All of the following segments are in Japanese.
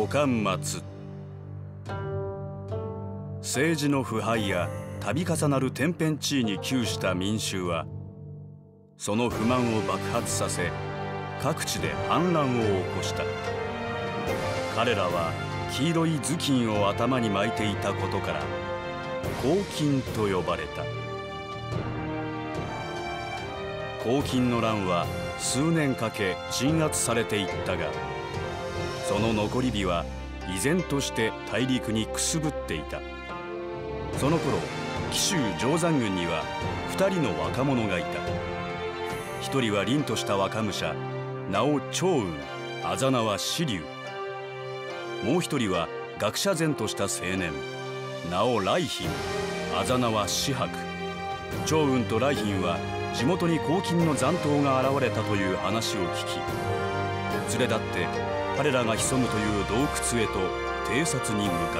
五冠松。政治の腐敗や度重なる天変地異に窮した民衆はその不満を爆発させ各地で反乱を起こした。彼らは黄色い頭巾を頭に巻いていたことから黄巾と呼ばれた。黄巾の乱は数年かけ鎮圧されていったが、その残り火は依然として大陸にくすぶっていた。その頃紀州定山郡には2人の若者がいた。1人は凛とした若武者、名を趙雲、あざ名は紫龍。もう1人は学者然とした青年、名を来賓、あざ名は紫伯。趙雲と来賓は地元に黄巾の残党が現れたという話を聞き、連れ立って彼らが潜むという洞窟へと偵察に向かった。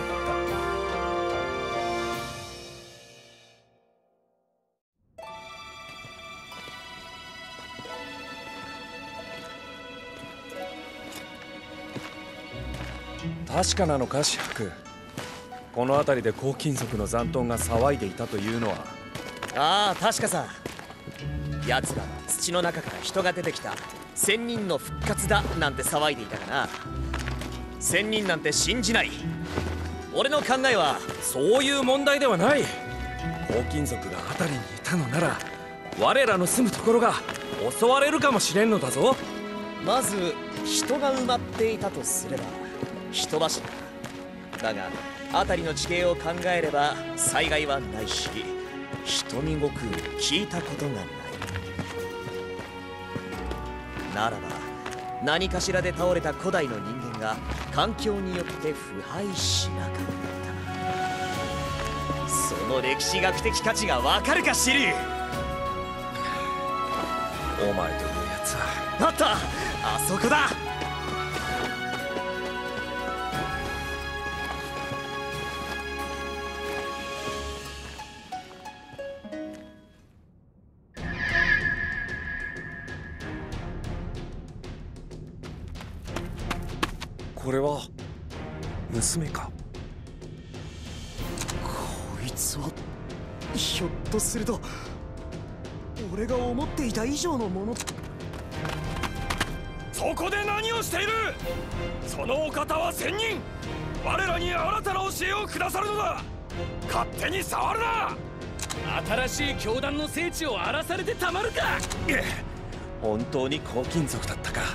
確かなのか、紫伯。この辺りで黄金族の残党が騒いでいたというのは。 ああ、確かさ。奴らは土の中から人が出てきた仙人の復活だなんて騒いでいたかな。仙人なんて信じない。俺の考えはそういう問題ではない。黄金族が辺りにいたのなら我らの住むところが襲われるかもしれんのだぞ。 まず人が埋まっていたとすれば人柱だが、辺りの地形を考えれば災害はないし、人に動く聞いたことがない。ならば何かしらで倒れた古代の人間が環境によって腐敗しなかった。その歴史学的価値がわかるか、シリ。 お前というやつは。 あった、あそこだ。 これは娘か。 こいつはひょっとすると俺が思っていた以上のもの。 そこで何をしている。そのお方は仙人。我らに新たな教えをくださるのだ。勝手に触るな。 新しい教団の聖地を荒らされてたまるか。 本当に黄金族だったか。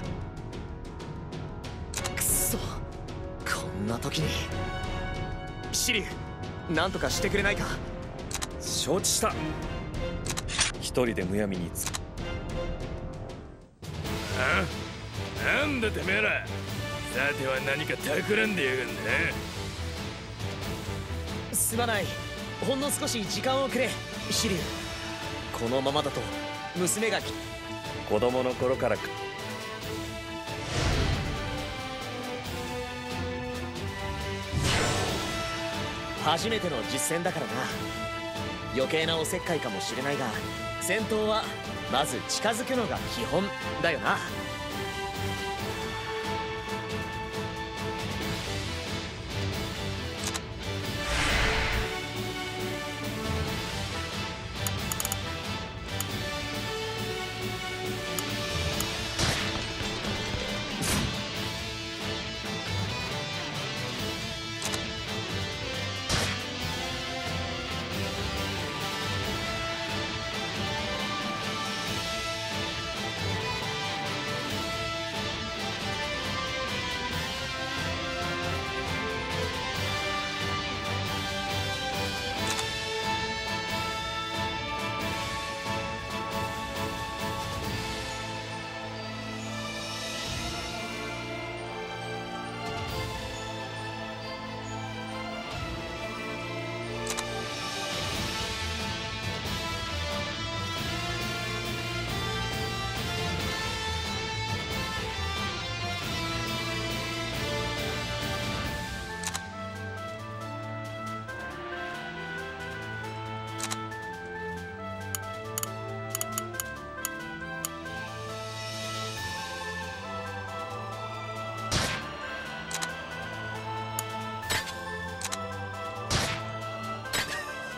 こんな時にシリ、なんとかしてくれないか。 承知した。一人でむやみになんだてめえら。さては何か企んでやがんな。 すまない、ほんの少し時間をくれシリ。このままだと娘が子供の頃から初めての実戦だからな。余計なおせっかいかもしれないが、戦闘はまず近づくのが基本だよな。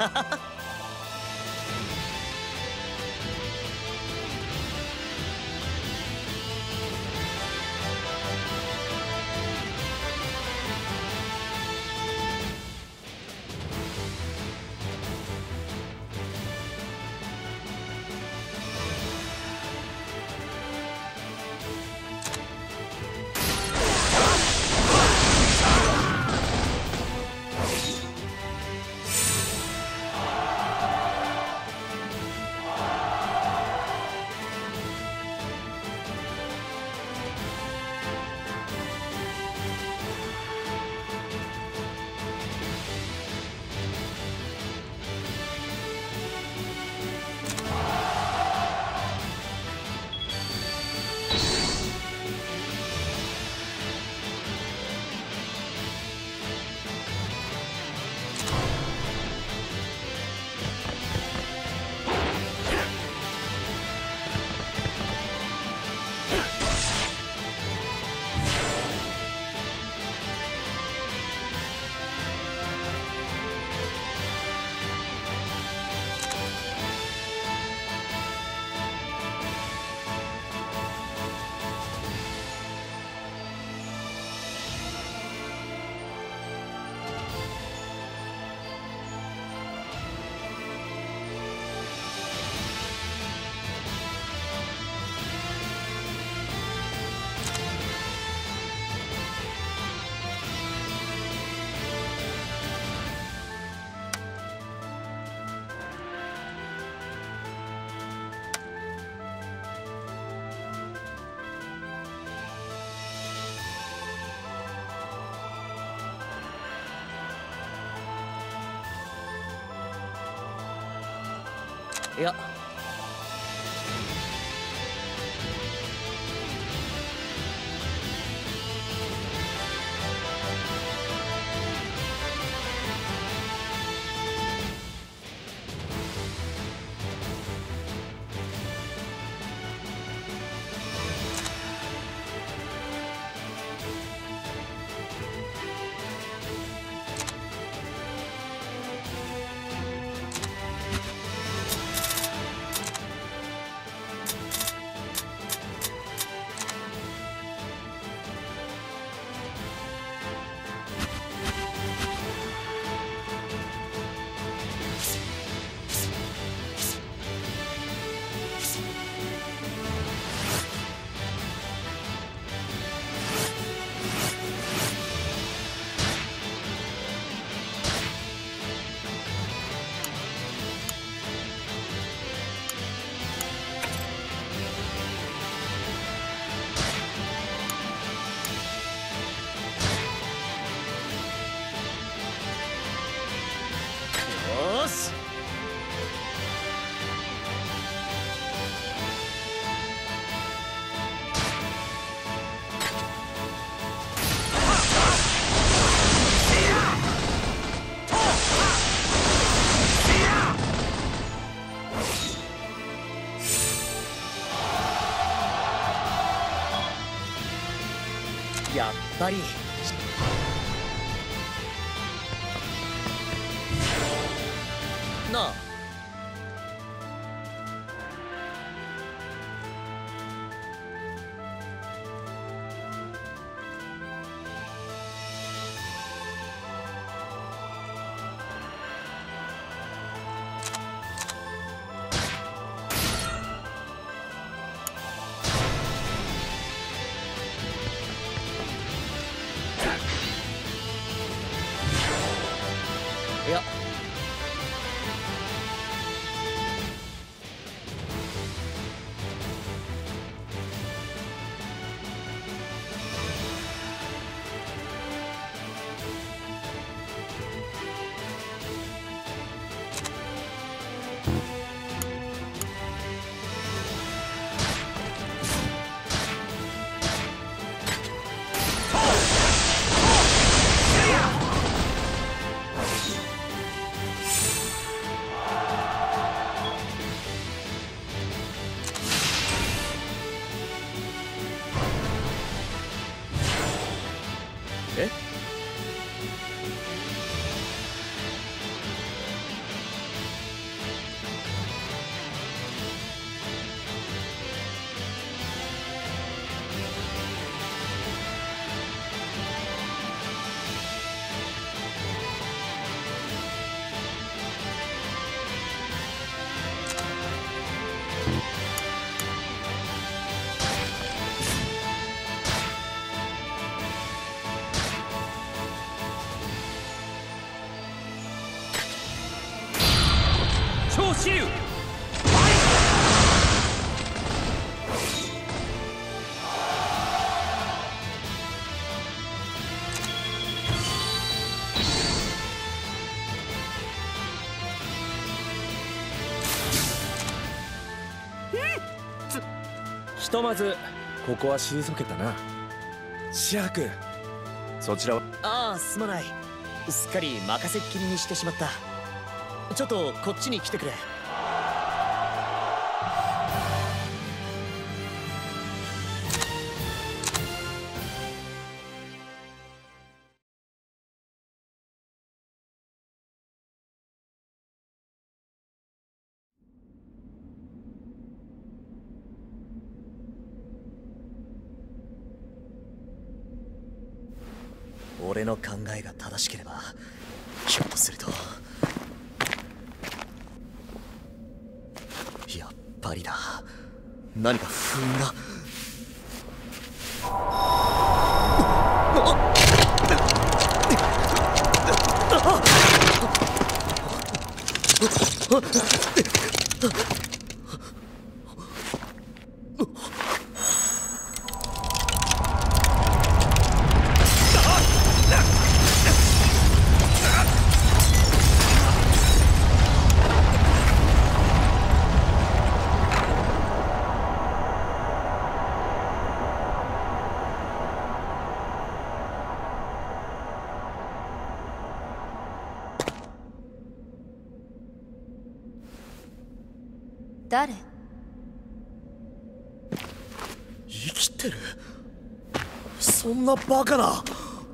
いや、よーし。やっぱりなあ。いや、え？ 超支流。ひとまずここは退けたな。シャーク、そちらは。 ああ、すまない。すっかり任せっきりにしてしまった。ちょっとこっちに来てくれ。俺の考えが正しければ、ひょっとするとやっぱりだ。何か不運が。 誰？ 生きてる？そんなバカな。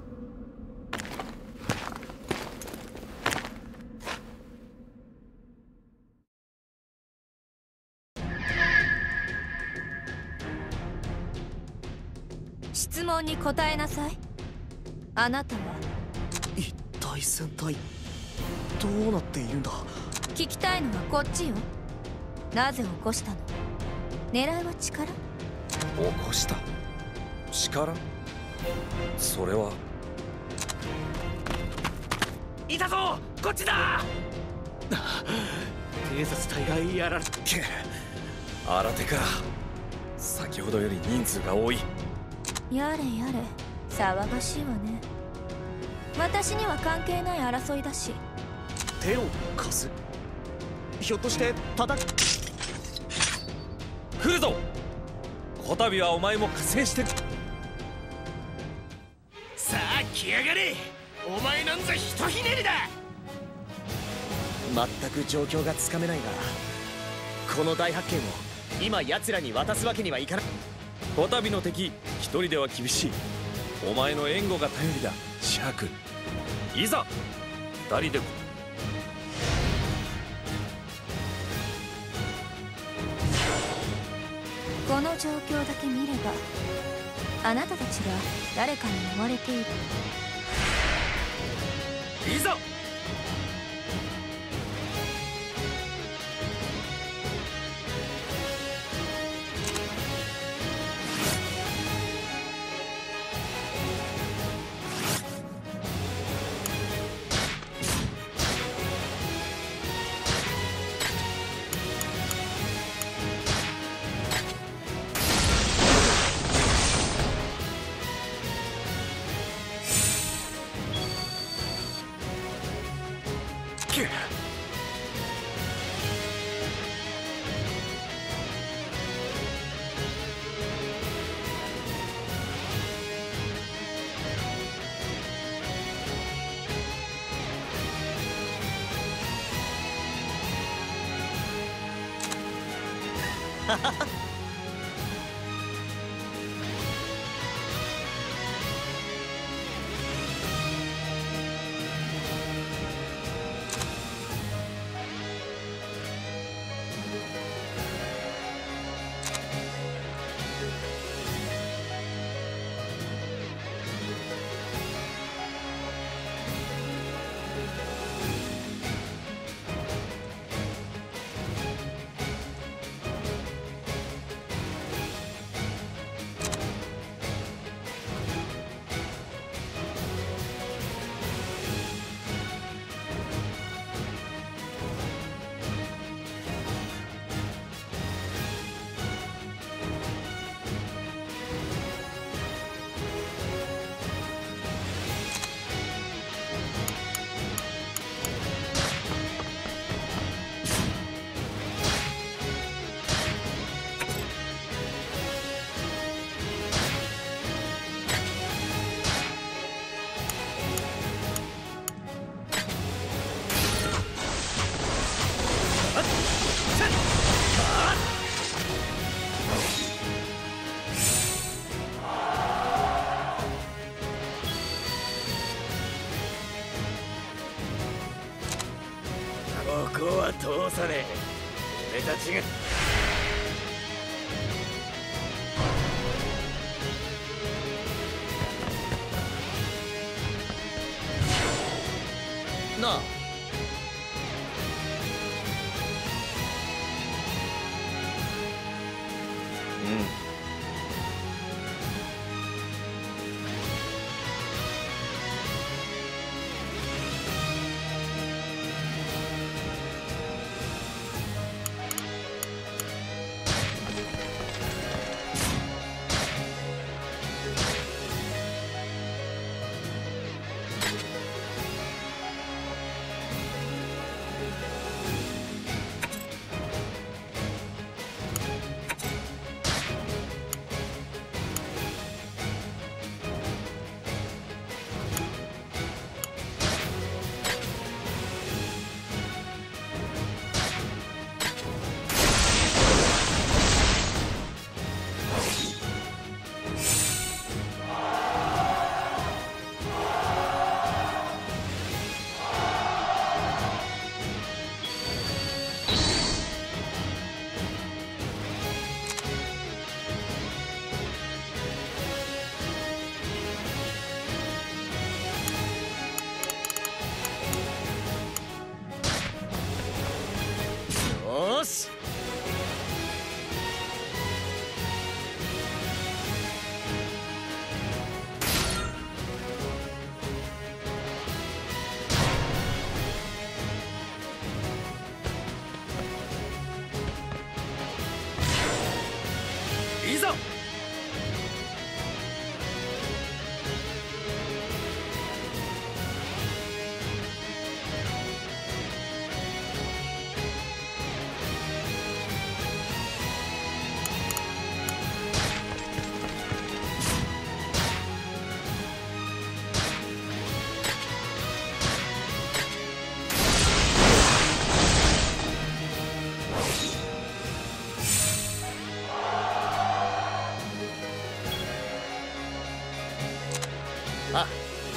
質問に答えなさい。あなたは一体全体どうなっているんだ。 聞きたいのはこっちよ。なぜ起こしたの？狙いは力？ 起こした力？それは。 いたぞ、こっちだ。 偵察隊がやられて。 新手か。先ほどより人数が多い。 やれやれ、騒がしいわね。私には関係ない争いだし。 手を貸す？ひょっとして叩く？ 来るぞ。こたびはお前も加勢してる。 さあ来やがれ。お前なんざひとひねりだ。 全く状況がつかめないが、この大発見を今奴らに渡すわけにはいかない。 こたびの敵一人では厳しい。お前の援護が頼りだ、シャーク。いざ二人で。 この状況だけ見れば、あなたたちが誰かに追われている。 いざ。 ね。俺たちがなあ、よーし。いざ。あ、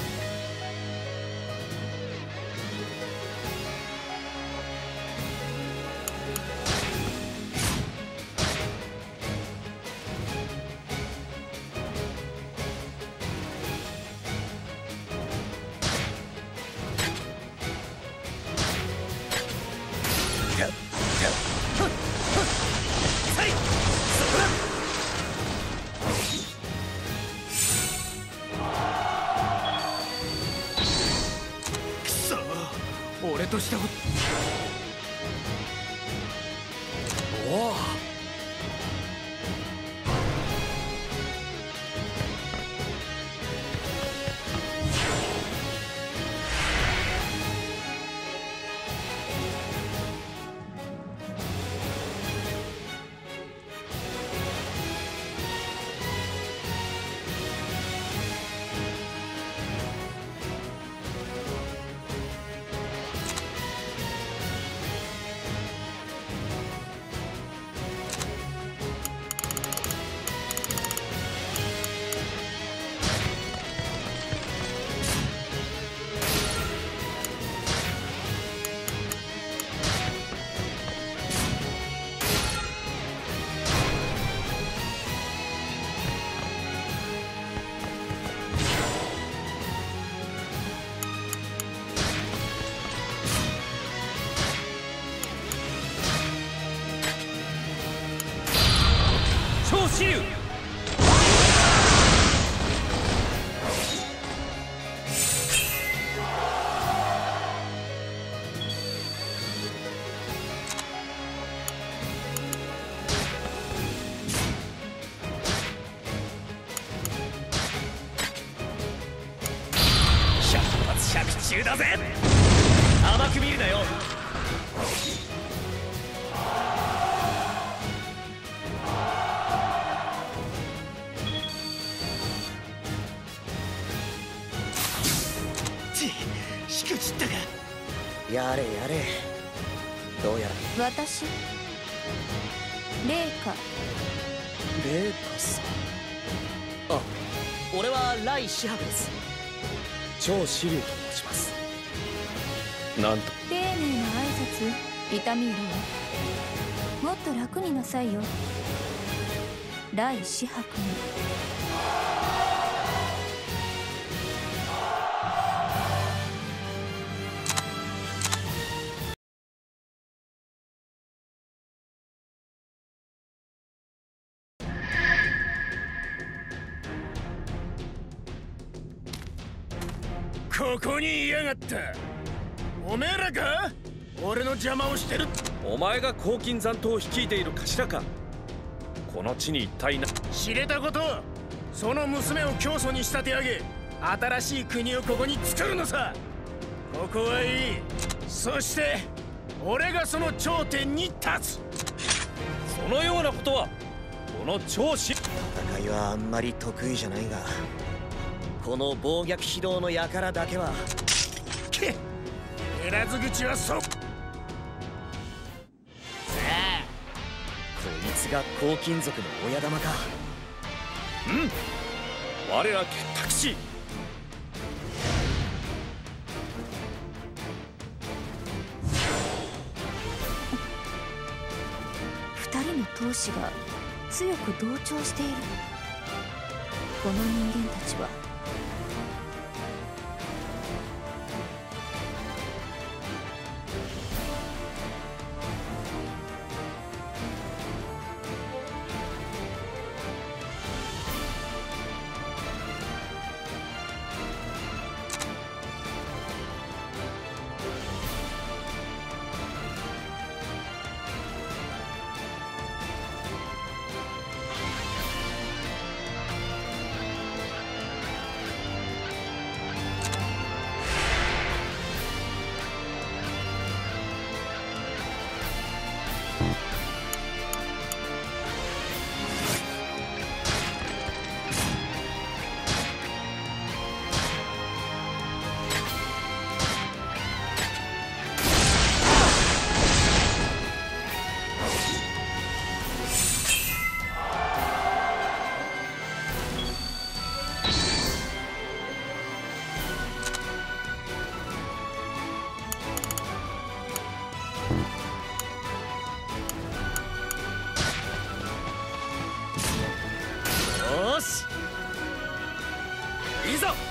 俺としたこと。おお。 超支流。 百発百中だぜ。甘く見るなよ。 しくじったか。 やれやれ。どうやら私レイカ。 レイカさん。あ、俺はライシハブです。超支流と申します。なんと丁寧な挨拶痛み入れよ。もっと楽になさいよ、来紫伯に。 ここにいやがった。おめえらか？俺の邪魔をしてる。 お前が黄金残党を率いている頭か。この地に一体な。 知れたこと、その娘を教祖に仕立て上げ、新しい国をここに作るのさ。ここはいい。そして俺がその頂点に立つ。 そのようなことはこの長子。 戦いはあんまり得意じゃないが、この暴虐非道の輩だけは。 けエラズ口はそ。さあ、 こいつが黄金族の親玉か。 我ら結託し。 二人の闘士が強く同調している。この人間たちはよし、いざ。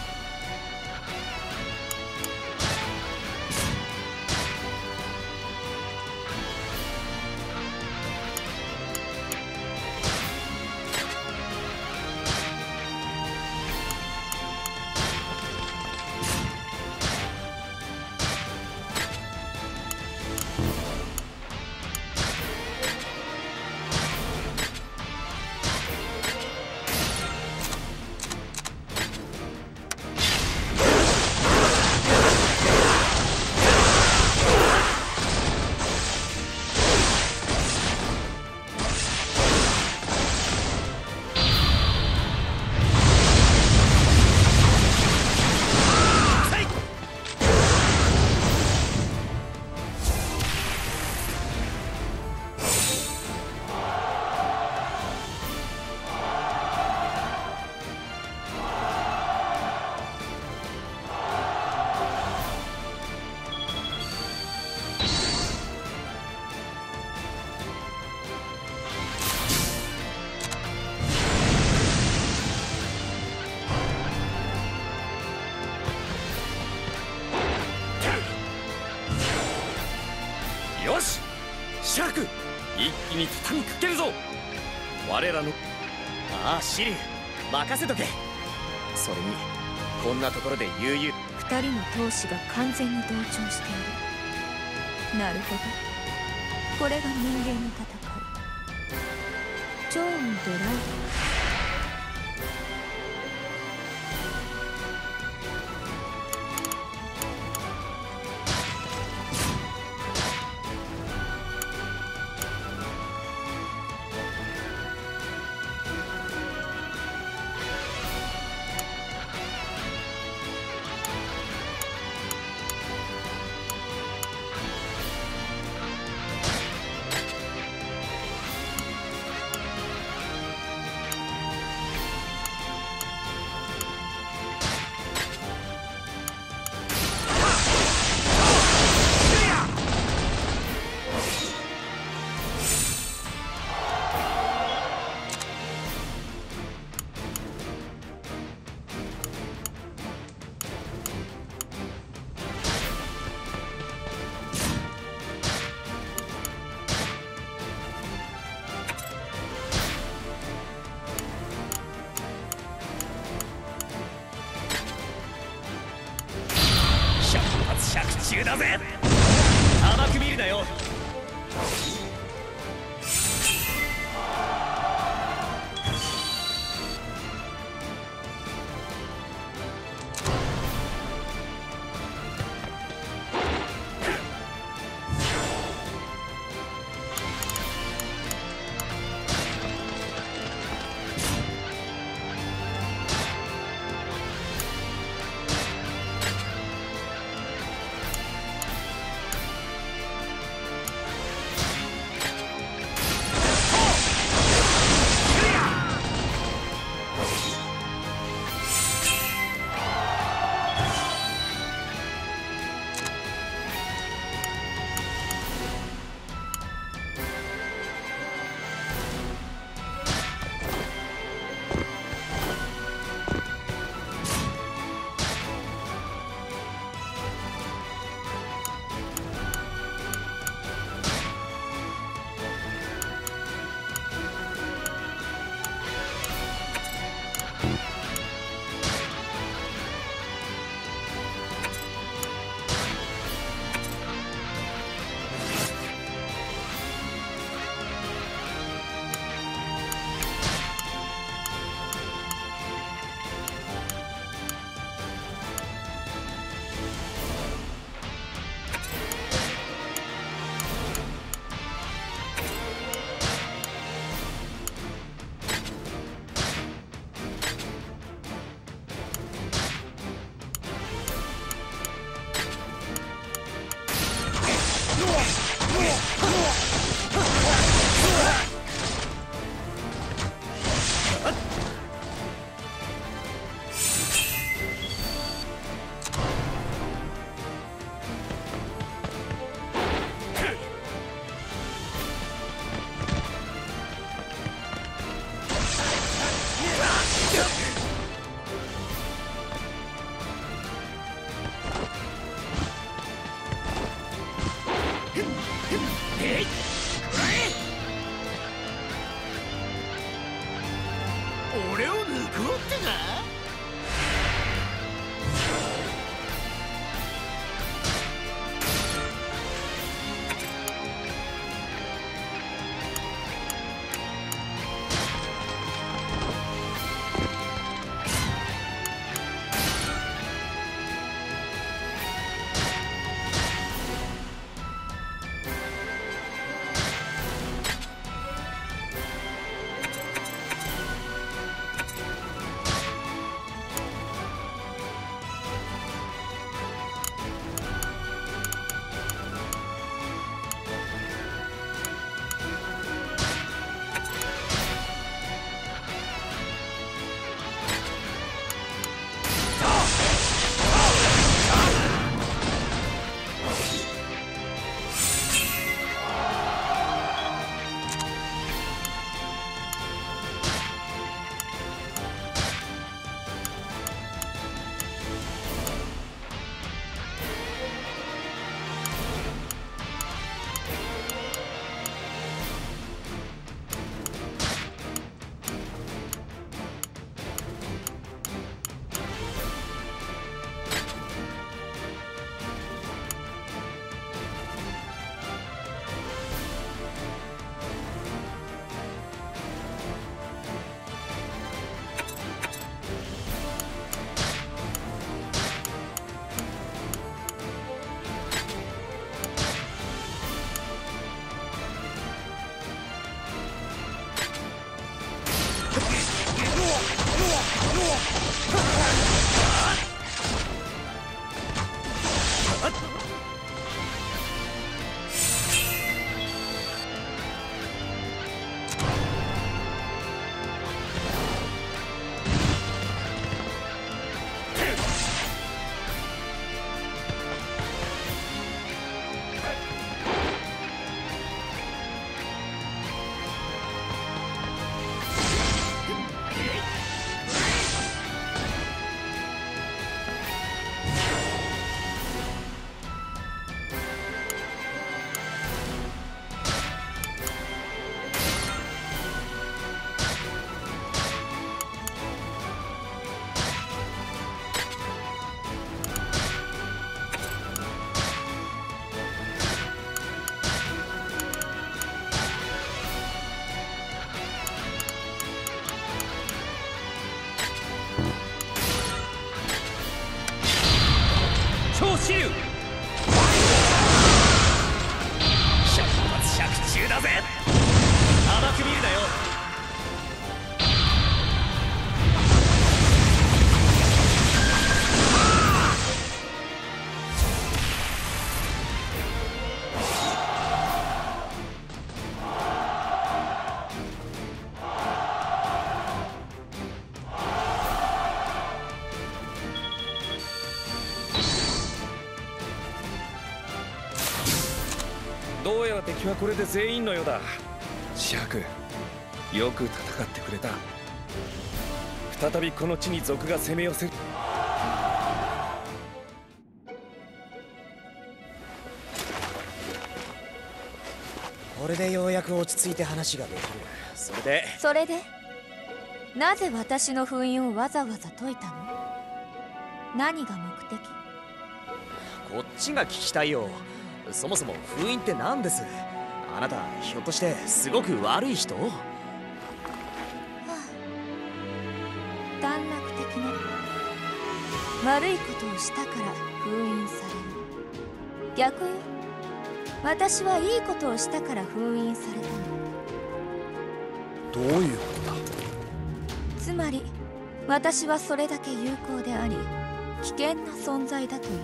よし、シャーク、一気に畳みかけるぞ。我らの。 ああ、シリュウ、任せとけ。それにこんなところで悠々。 二人の闘士が完全に同調している。なるほど、これが人間の戦い。趙雲とライド。 中だぜ。甘く見るなよ。 俺を抜こうってか。 支流。 百発百中だぜ。甘く見るなよ。 どうやら敵はこれで全員のようだ。紫伯、よく戦ってくれた。再びこの地に賊が攻め寄せる。 これでようやく落ち着いて話ができる。 それでなぜ私の封印をわざわざ解いたの？何が目的？ こっちが聞きたいよ。そもそも封印って何です？あなたひょっとしてすごく悪い人？ 短絡的ね。悪いことをしたから封印される。逆よ。私はいいことをしたから封印されたの。 どういうことだ？ つまり私はそれだけ有効であり危険な存在だということ。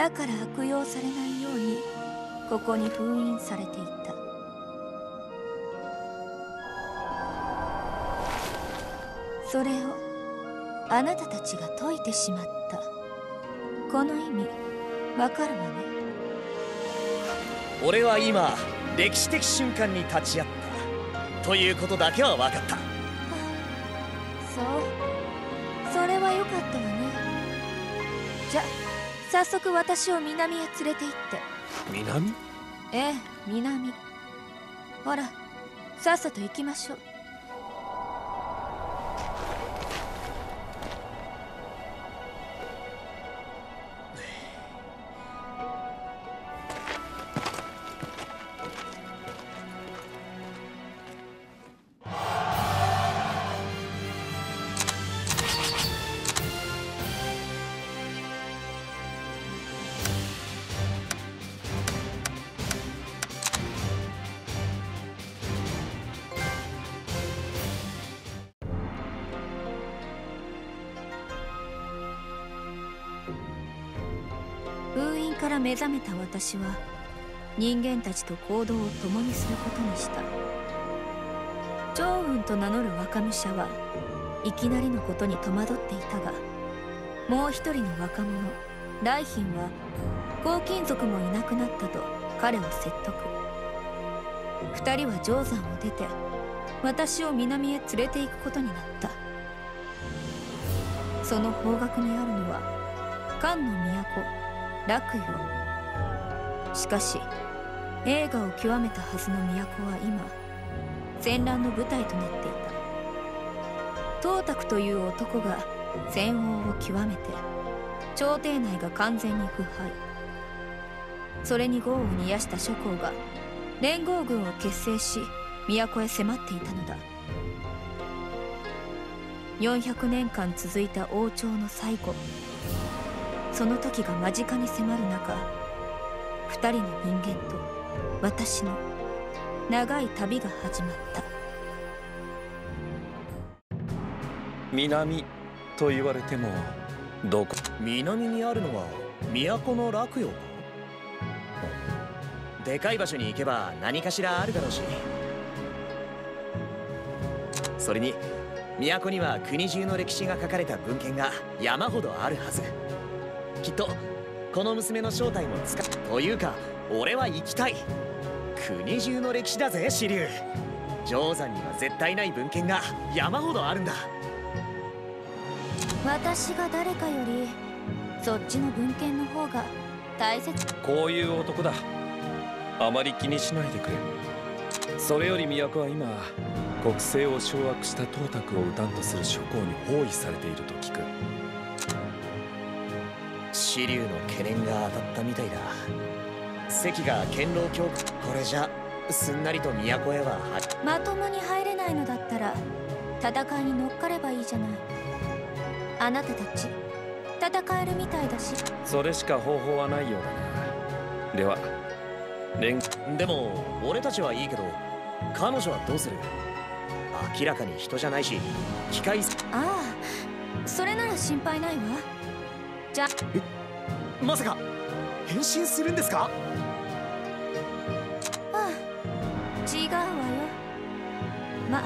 だから悪用されないようにここに封印されていた。それをあなたたちが解いてしまった。この意味わかるわね？ 俺は今歴史的瞬間に立ち会ったということだけは分かった。 そう、それはよかったわね。じゃ早速私を南へ連れて行って。 南？ ええ、南。ほら、さっさと行きましょう。封印から目覚めた私は人間たちと行動を共にすることにした。趙雲と名乗る若武者はいきなりのことに戸惑っていたが、もう一人の若者来賓は黄金族もいなくなったと彼を説得。二人は定山を出て私を南へ連れて行くことになった。その方角にあるのは漢の都洛陽。しかし栄華を極めたはずの都は今戦乱の舞台となっていた。董卓という男が戦王を極めて朝廷内が完全に腐敗。それに業を煮やした諸侯が連合軍を結成し都へ迫っていたのだ。400年間続いた王朝の最後、その時が間近に迫る中、二人の人間と私の長い旅が始まった。 南と言われてもどこ？ 南にあるのは都の洛陽か？でかい場所に行けば何かしらあるだろうし。それに都には国中の歴史が書かれた文献が山ほどあるはず。きっとこの娘の正体も使うというか、俺は行きたい。国中の歴史だぜ、支流。定山には絶対ない文献が山ほどあるんだ。 私が誰かよりそっちの文献の方が大切。 こういう男だ。あまり気にしないでくれ。それより都は今国政を掌握した董卓を討たんとする諸侯に包囲されていると聞く。 支流の懸念が当たったみたいだ。関が堅牢強化。これじゃすんなりと都へはまともに入れないのだったら戦いに乗っかればいいじゃない。あなたたち戦えるみたいだし。 それしか方法はないようだな。ではでも俺たちはいいけど彼女はどうする？明らかに人じゃないし機械。 ああ、それなら心配ないわ。じゃまさか変身するんですか？ ああ、違うわよ。ま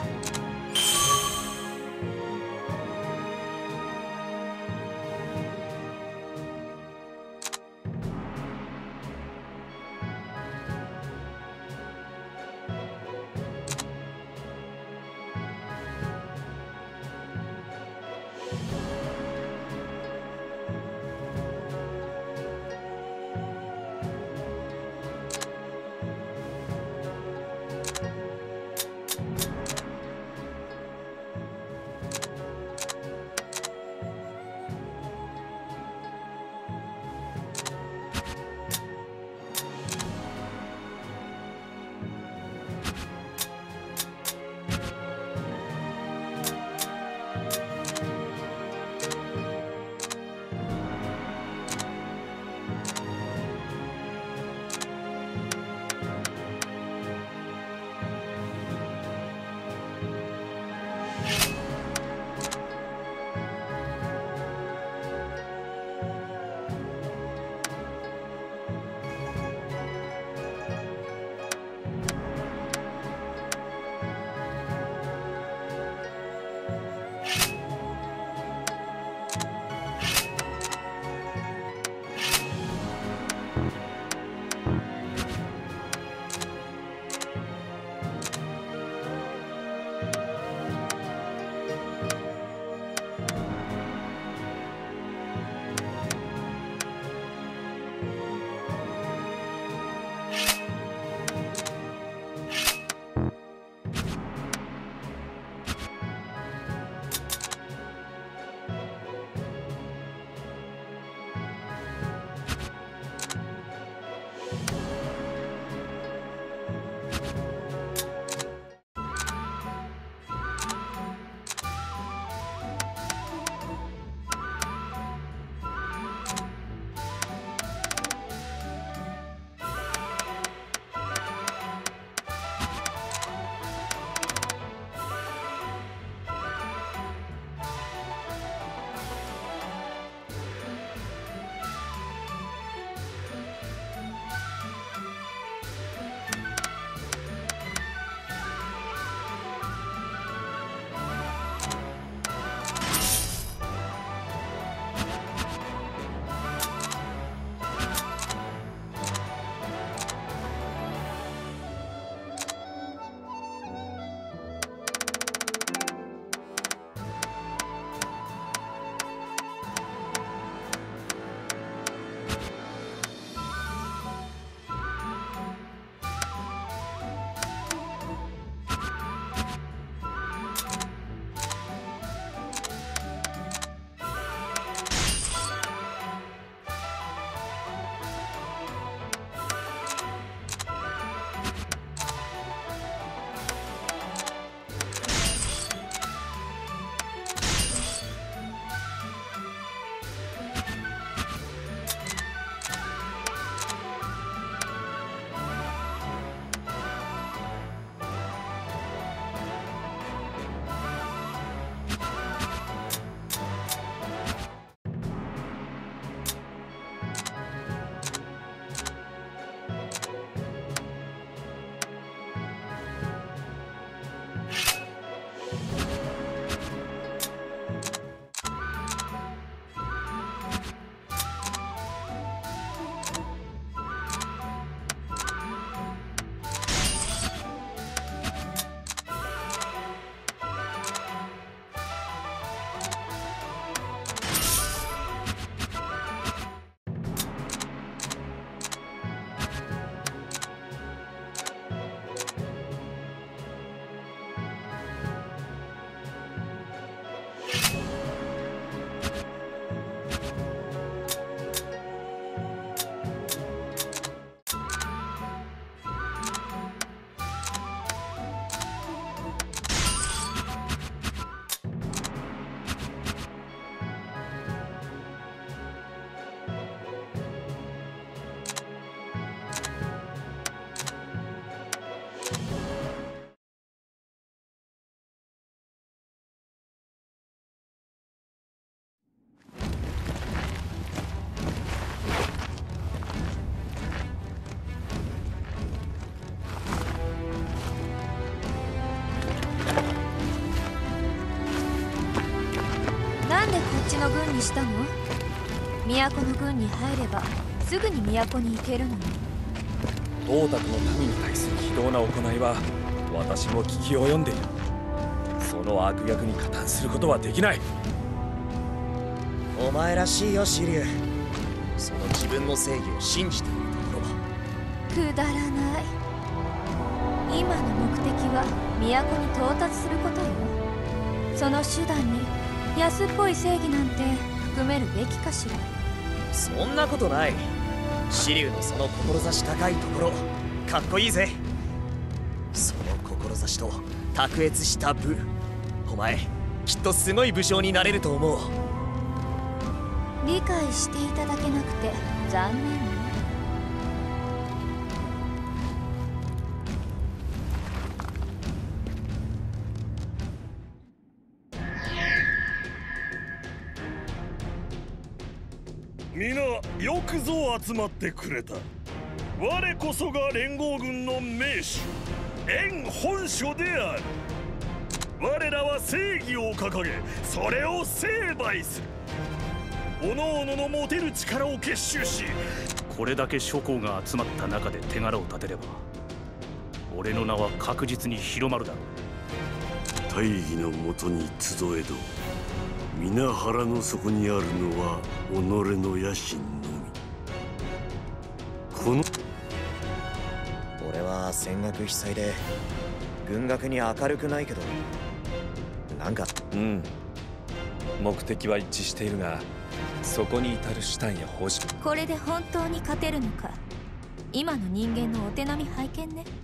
の軍にしたの？都の軍に入ればすぐに都に行けるのに。 董卓の民に対する非道な行いは私も聞き及んでいる。その悪逆に加担することはできない。 お前らしいよシリュウ。その自分の正義を信じているところ。 くだらない。今の目的は都に到達することよ。その手段に安っぽい正義なんて含めるべきかしら。 そんなことない。シリュウのその志高いところかっこいいぜ。その志と卓越した武、お前きっとすごい武将になれると思う。 理解していただけなくて残念ね。 皆よくぞ集まってくれた。我こそが連合軍の名手燕本所である。我らは正義を掲げ、それを成敗する。各々の持てる力を結集し、 これだけ諸侯が集まった中で手柄を立てれば俺の名は確実に広まるだろう。 大義のもとに集えど、皆腹の底にあるのは己の野心のみ。この俺は戦学被災で軍学に明るくないけど、なんか目的は一致しているが、そこに至る手段や方針。 これで本当に勝てるのか。今の人間のお手並み拝見ね。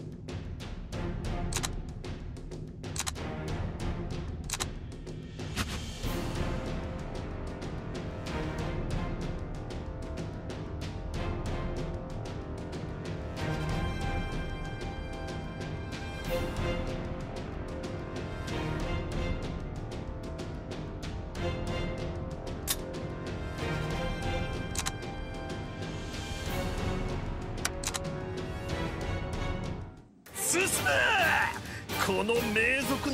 進め！この名族。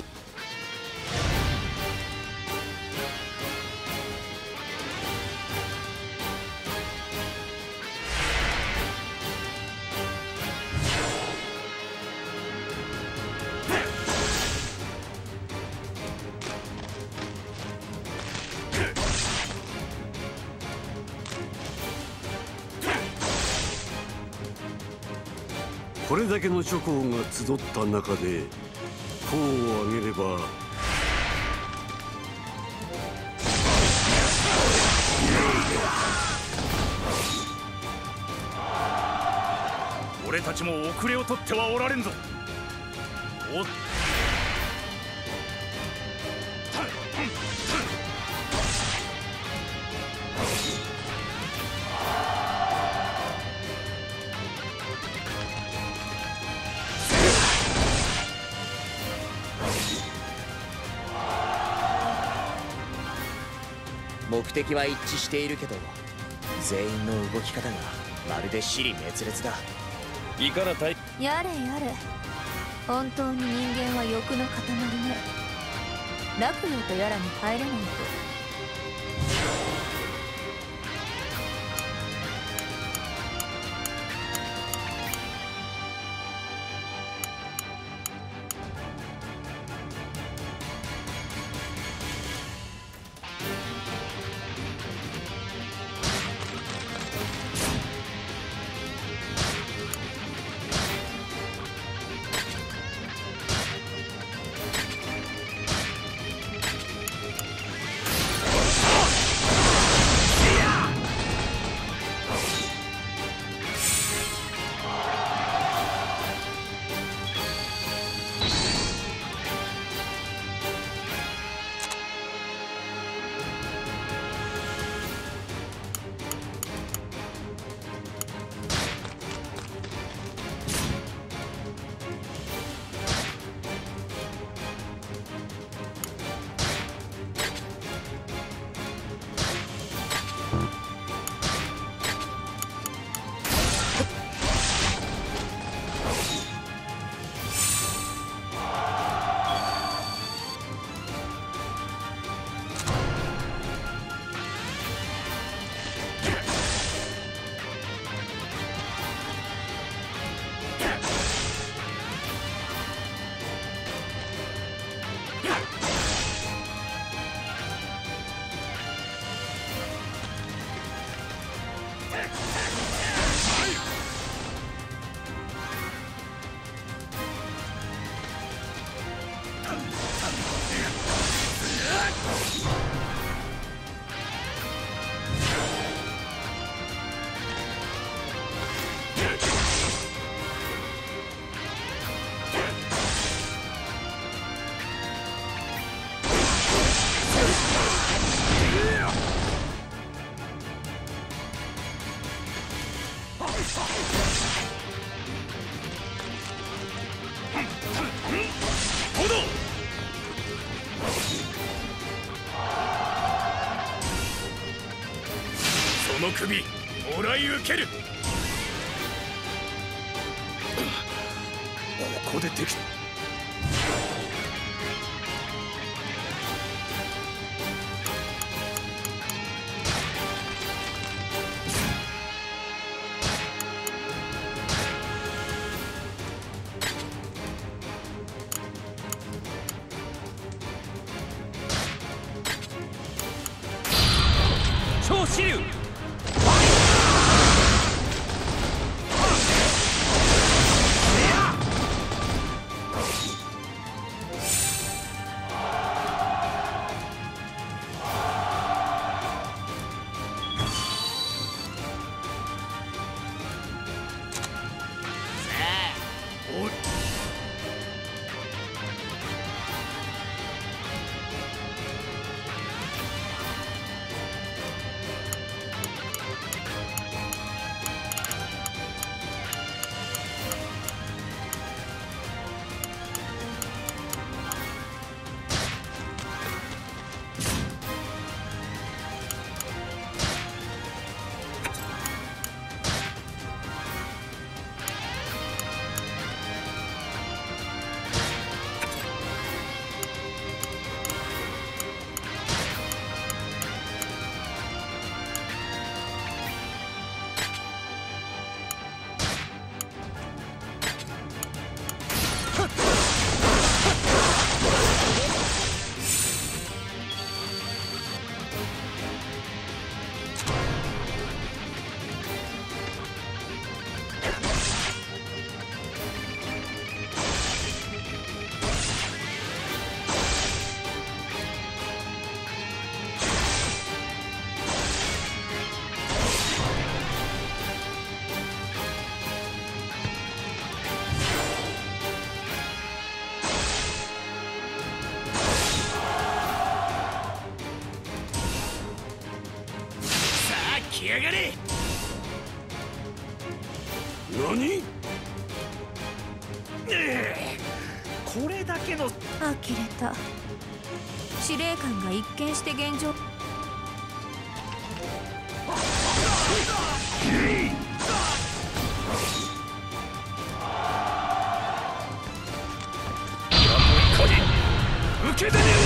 これだけの諸侯が集った中で功を挙げれば、 俺たちも遅れを取ってはおられんぞ。おっ目的は一致しているけど、全員の動き方がまるで支離滅裂だ。 いかな対やれやれ、本当に人間は欲の塊ね。落葉とやらに入れないと。 その首もらい受ける。ここで敵超支流。来やがれ。 何？ これだけの呆れた。司令官が一見して現状受けてねよ。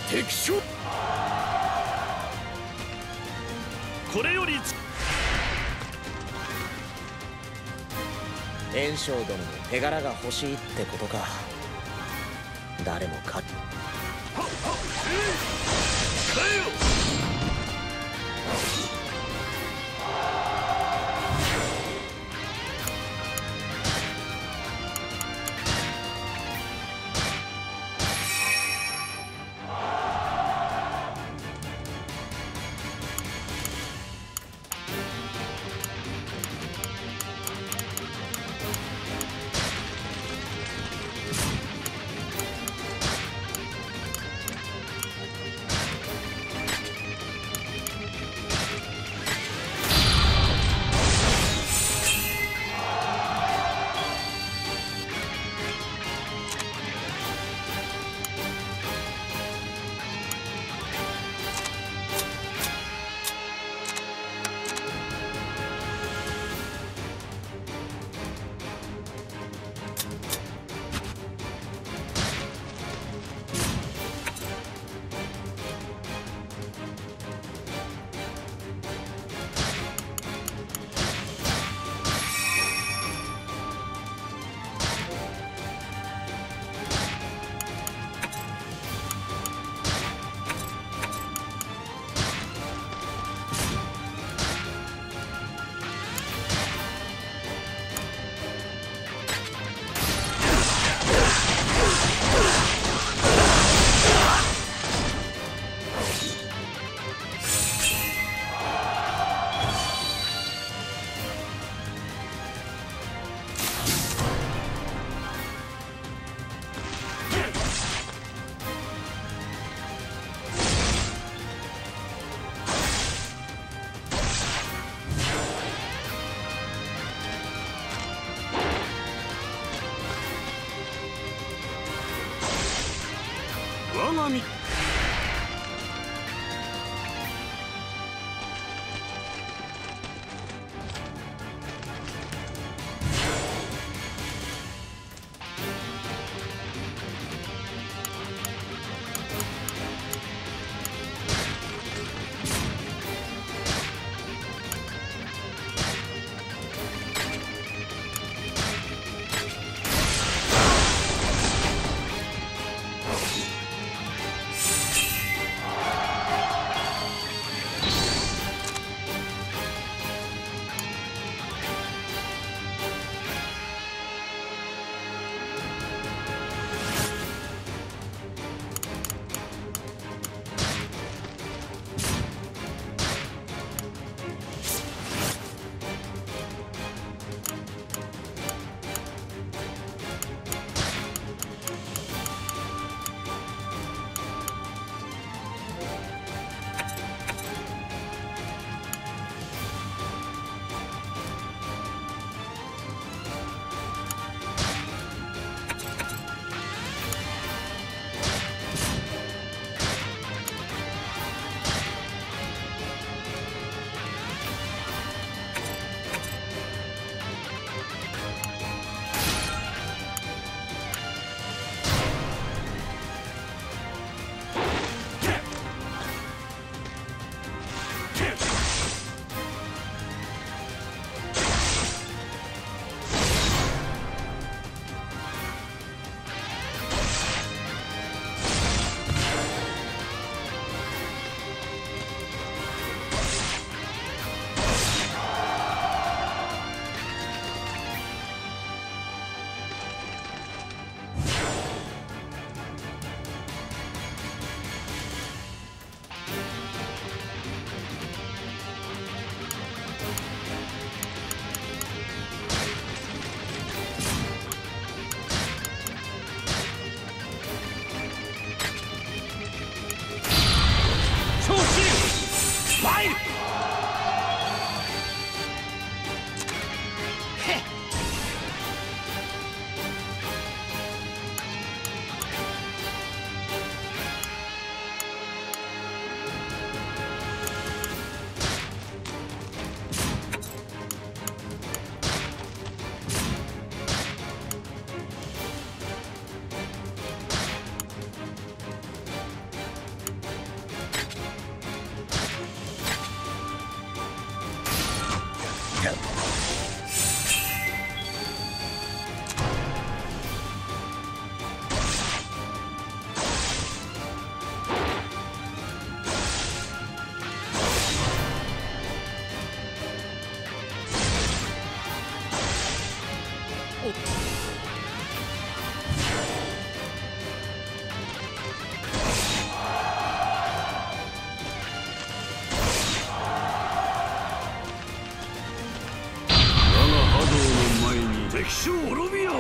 敵将。これより炎章殿の手柄が欲しいってことか。誰も勝っ我が身。 将滅びよ。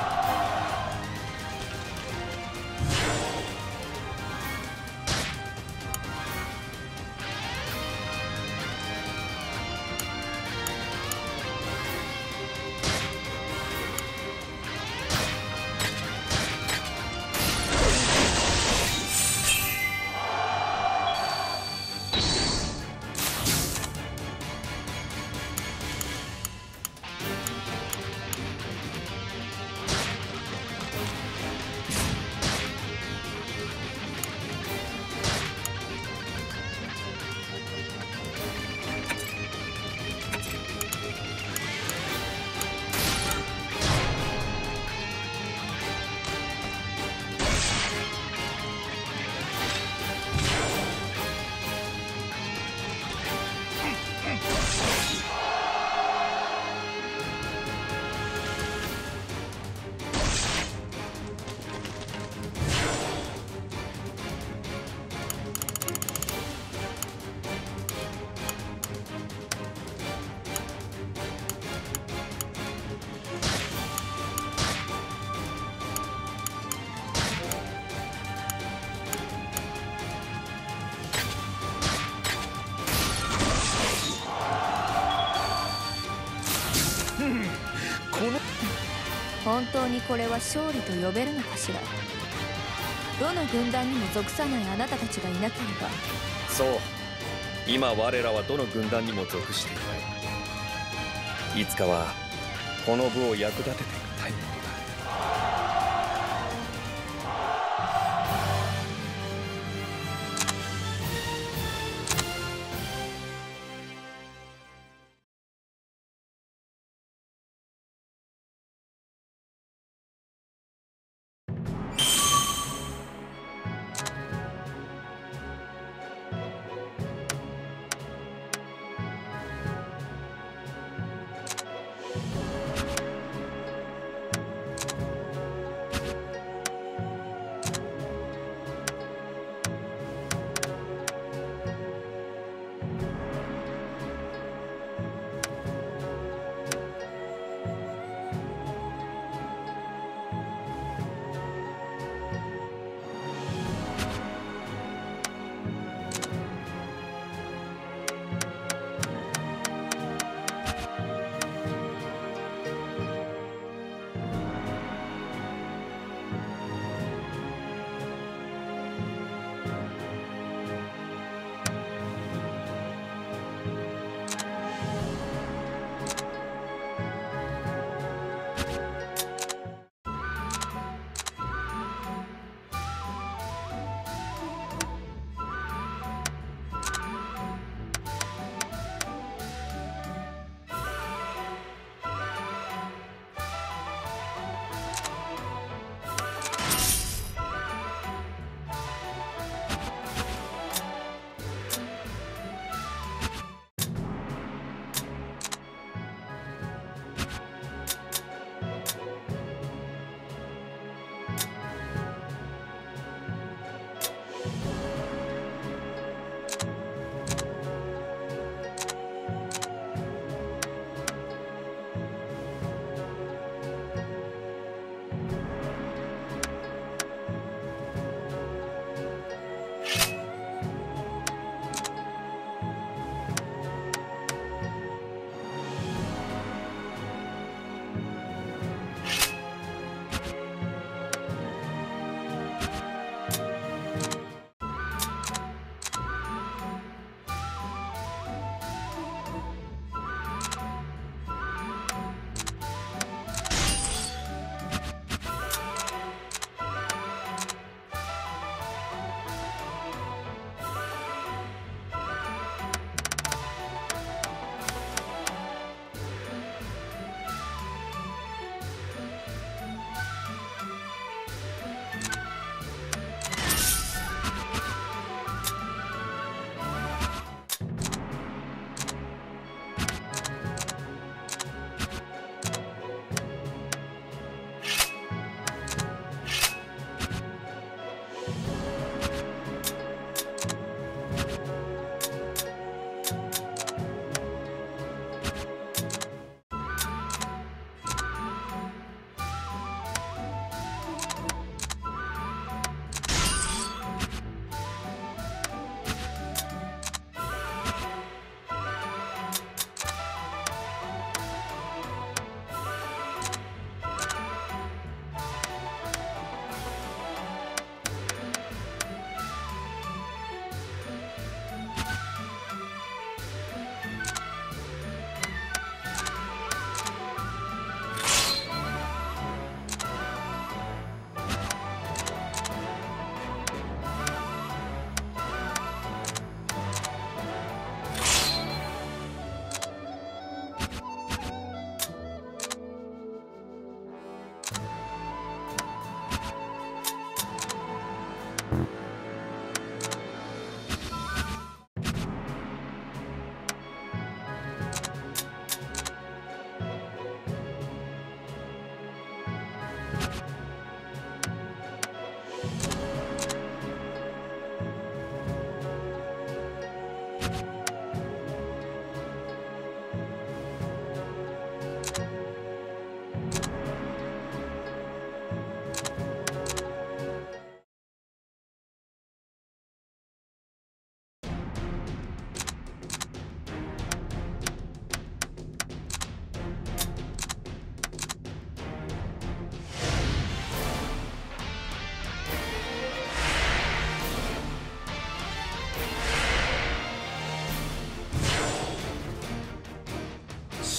本当にこれは勝利と呼べるのかしら。どの軍団にも属さないあなたたちがいなければ。 そう、今我らはどの軍団にも属していない。いつかはこの部を役立ててみたいものだ。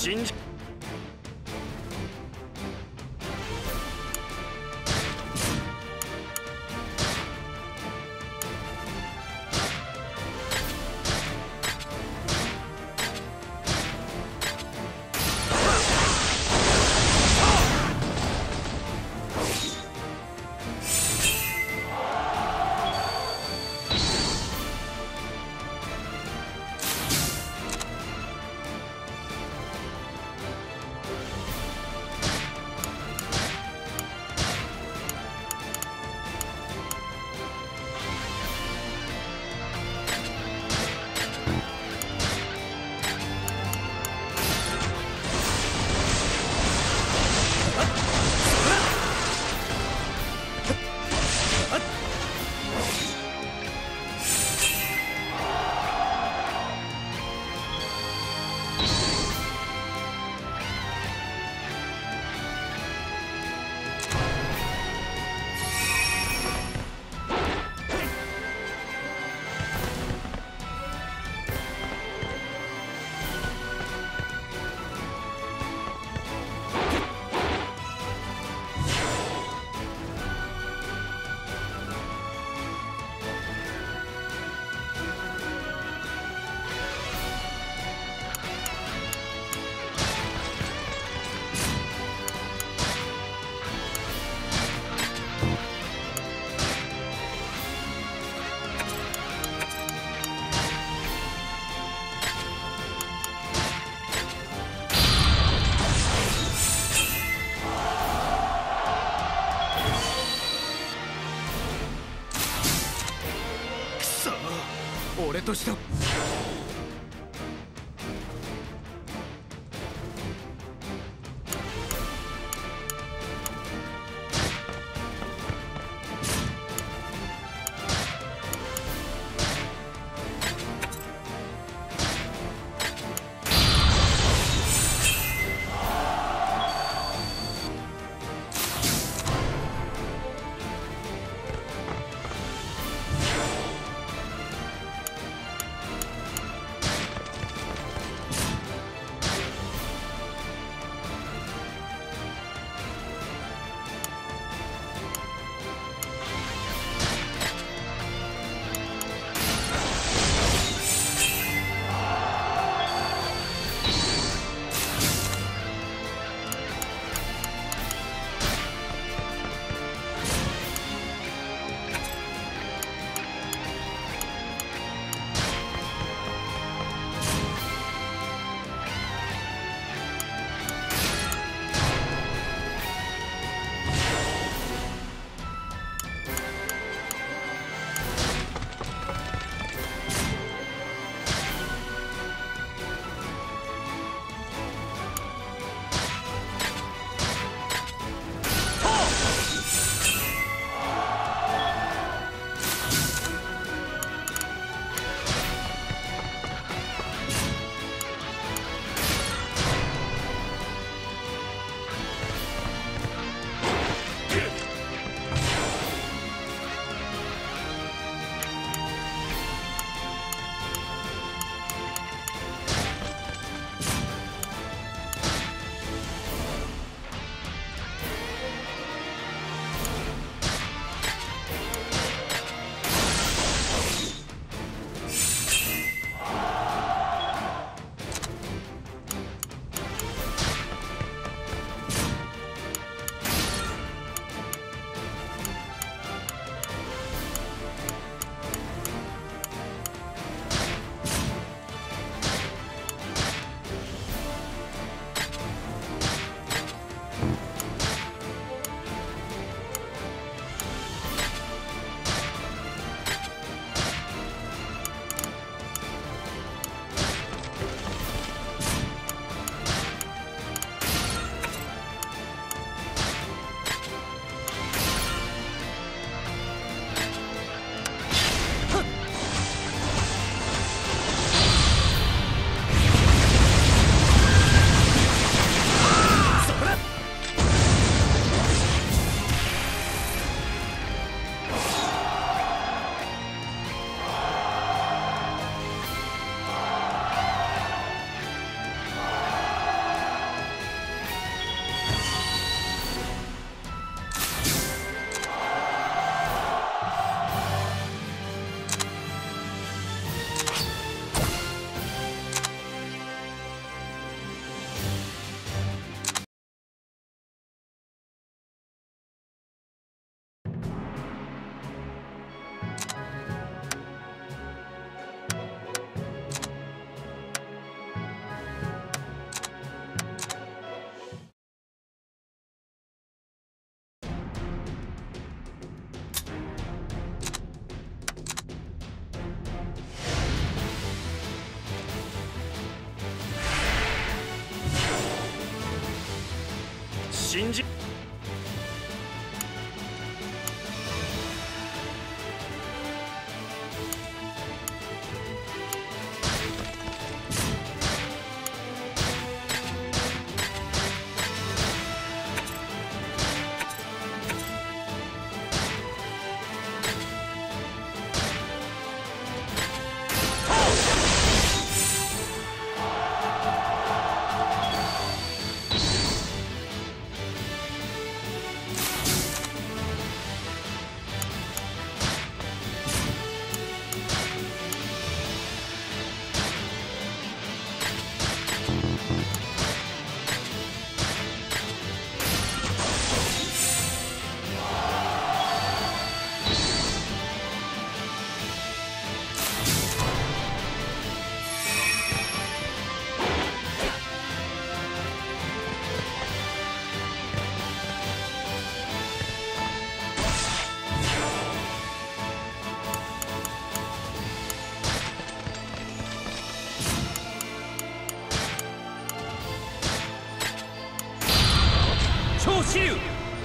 信じ俺としては信じ超支流。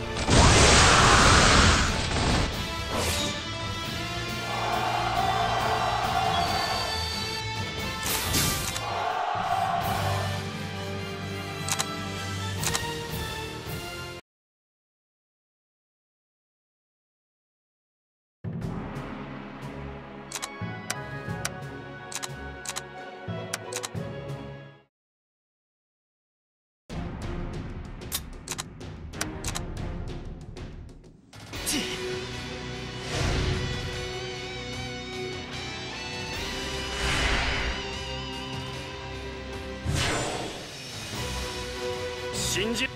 信じ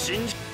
信じ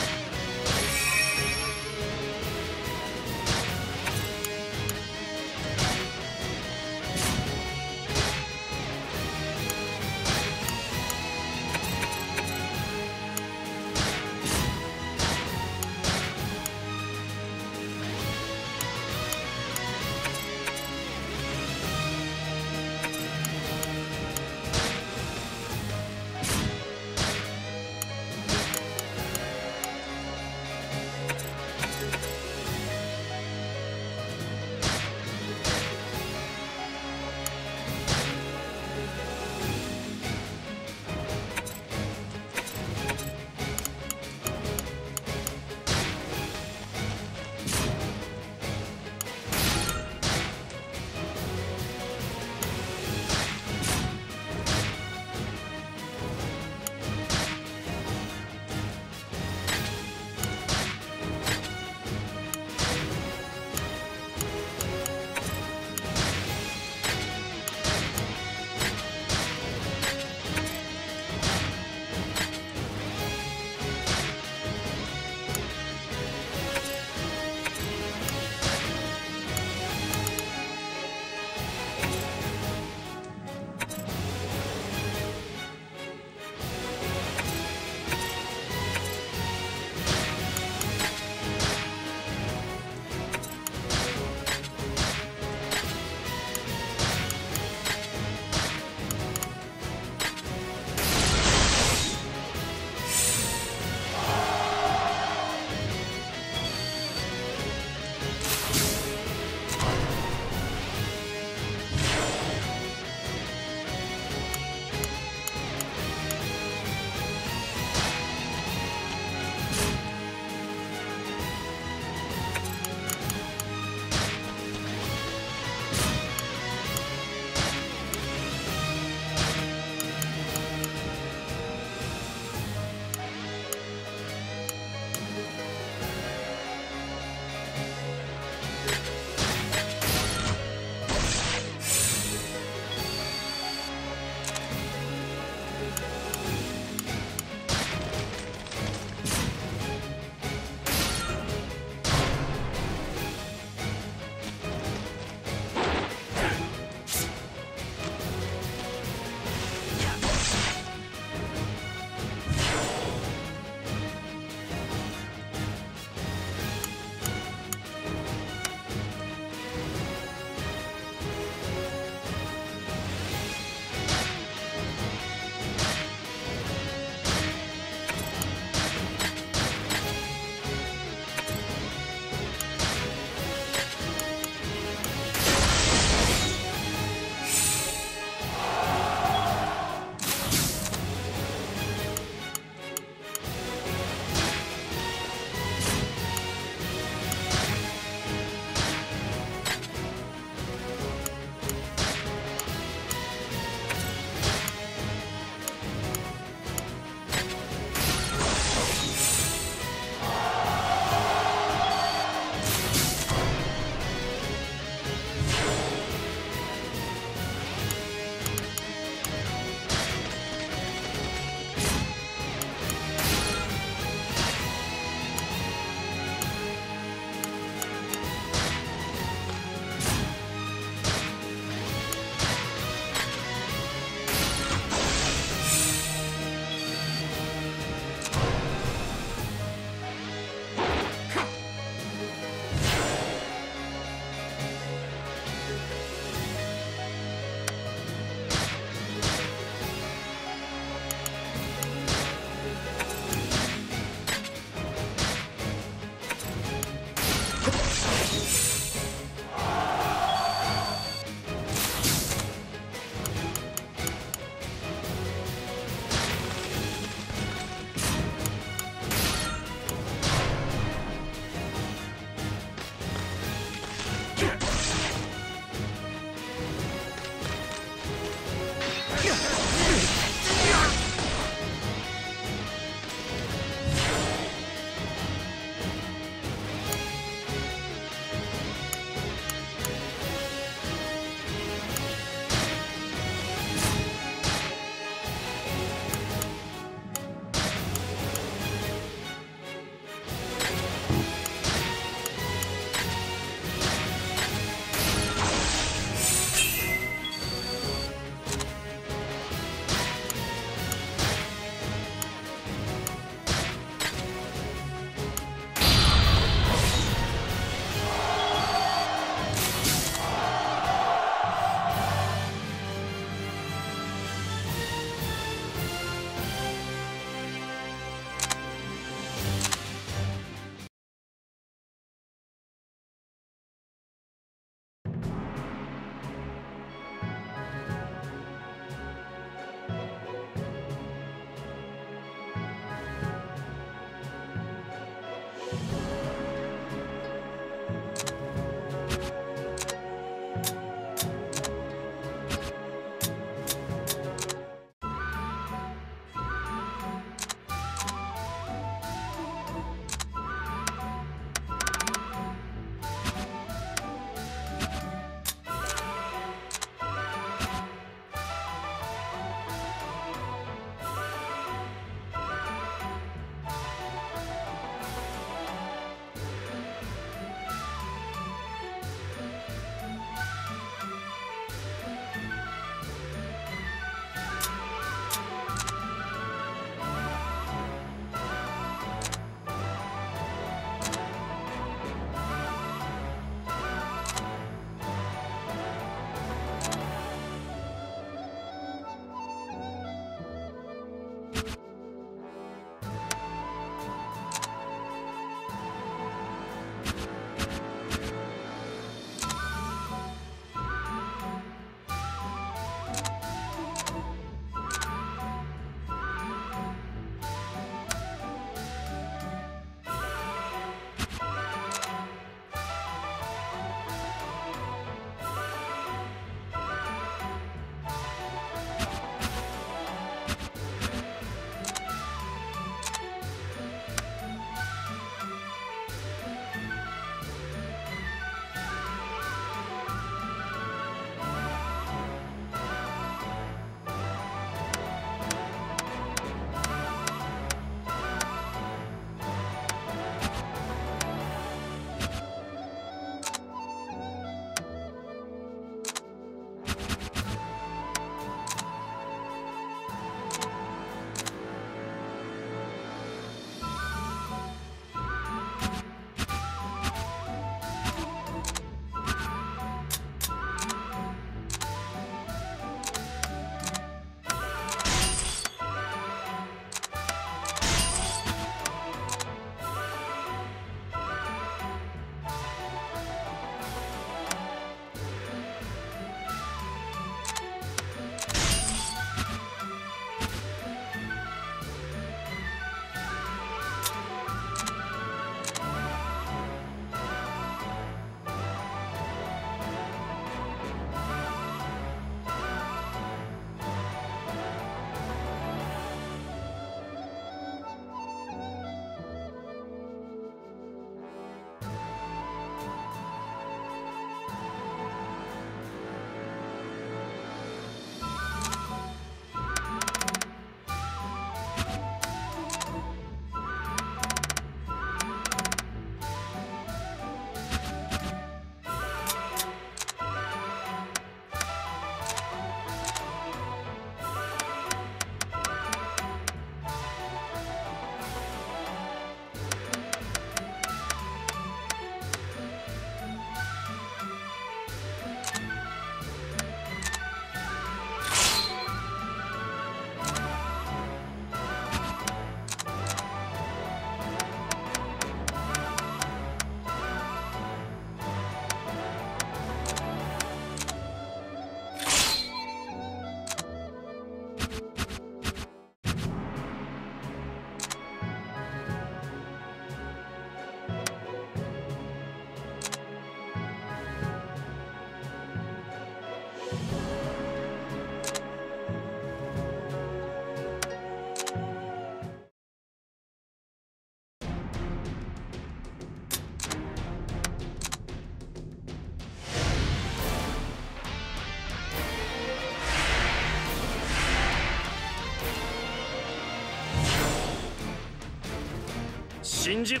真珠。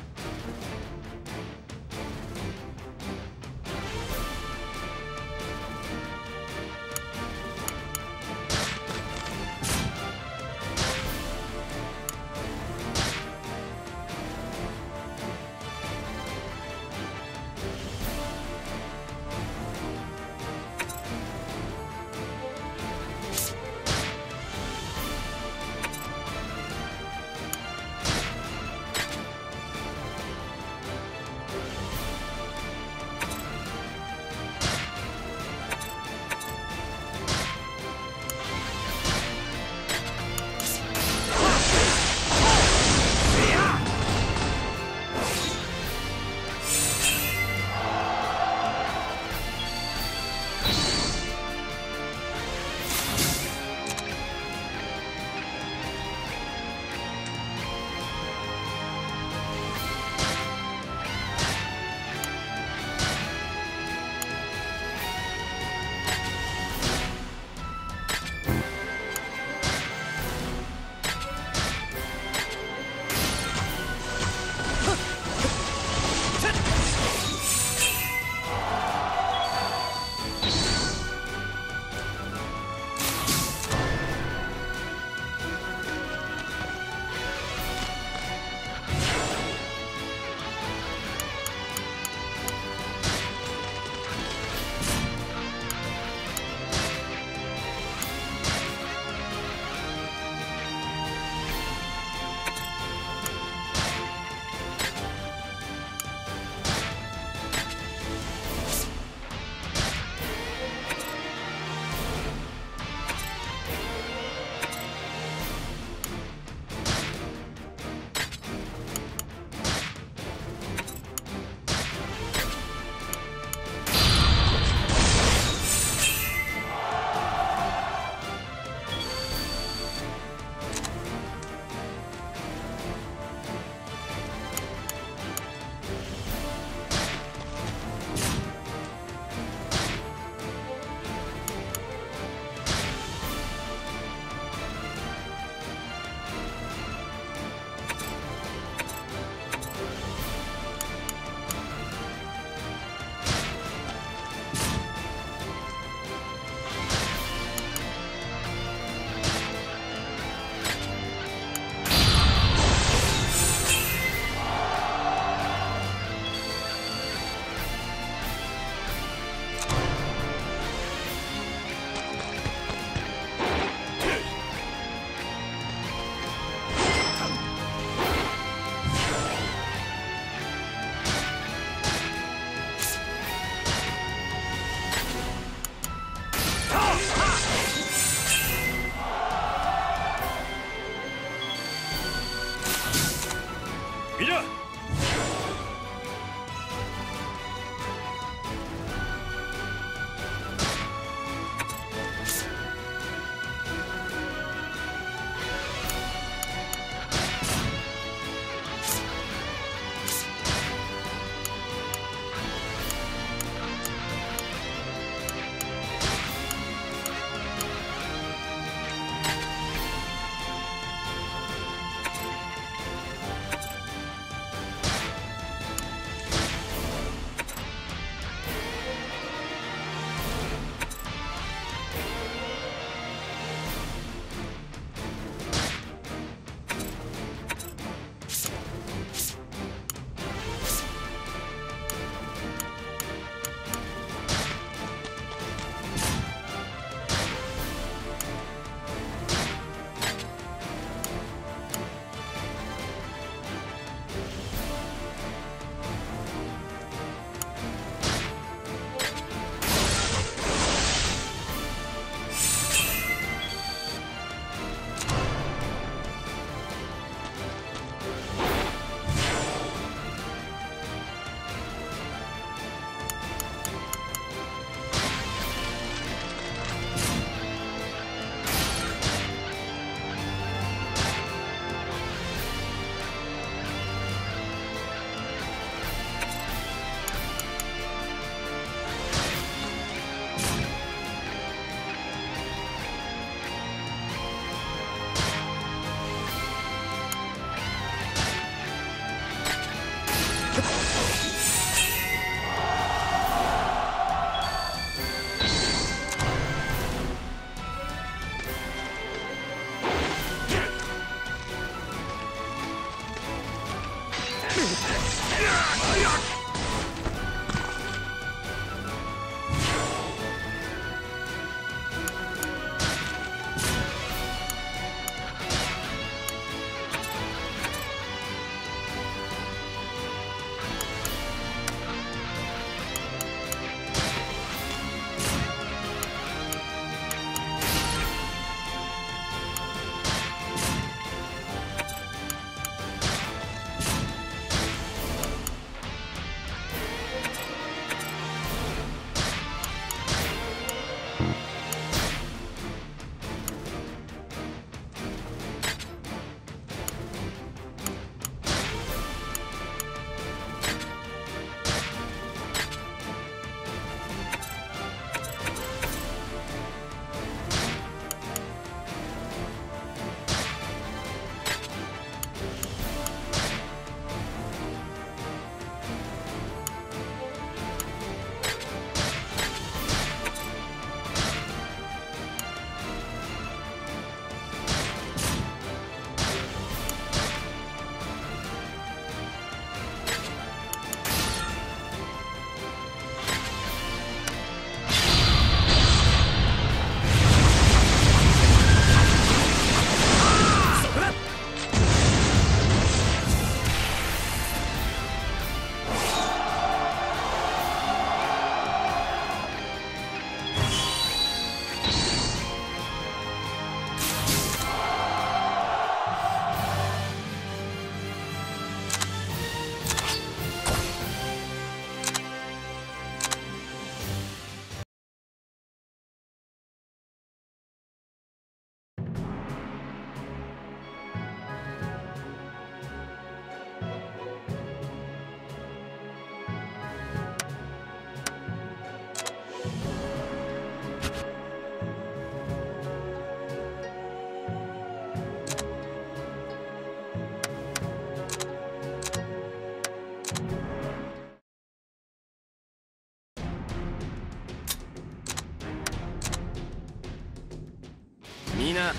みんな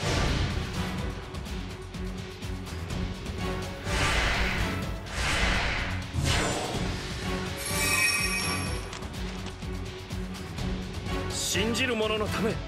信じる者のため。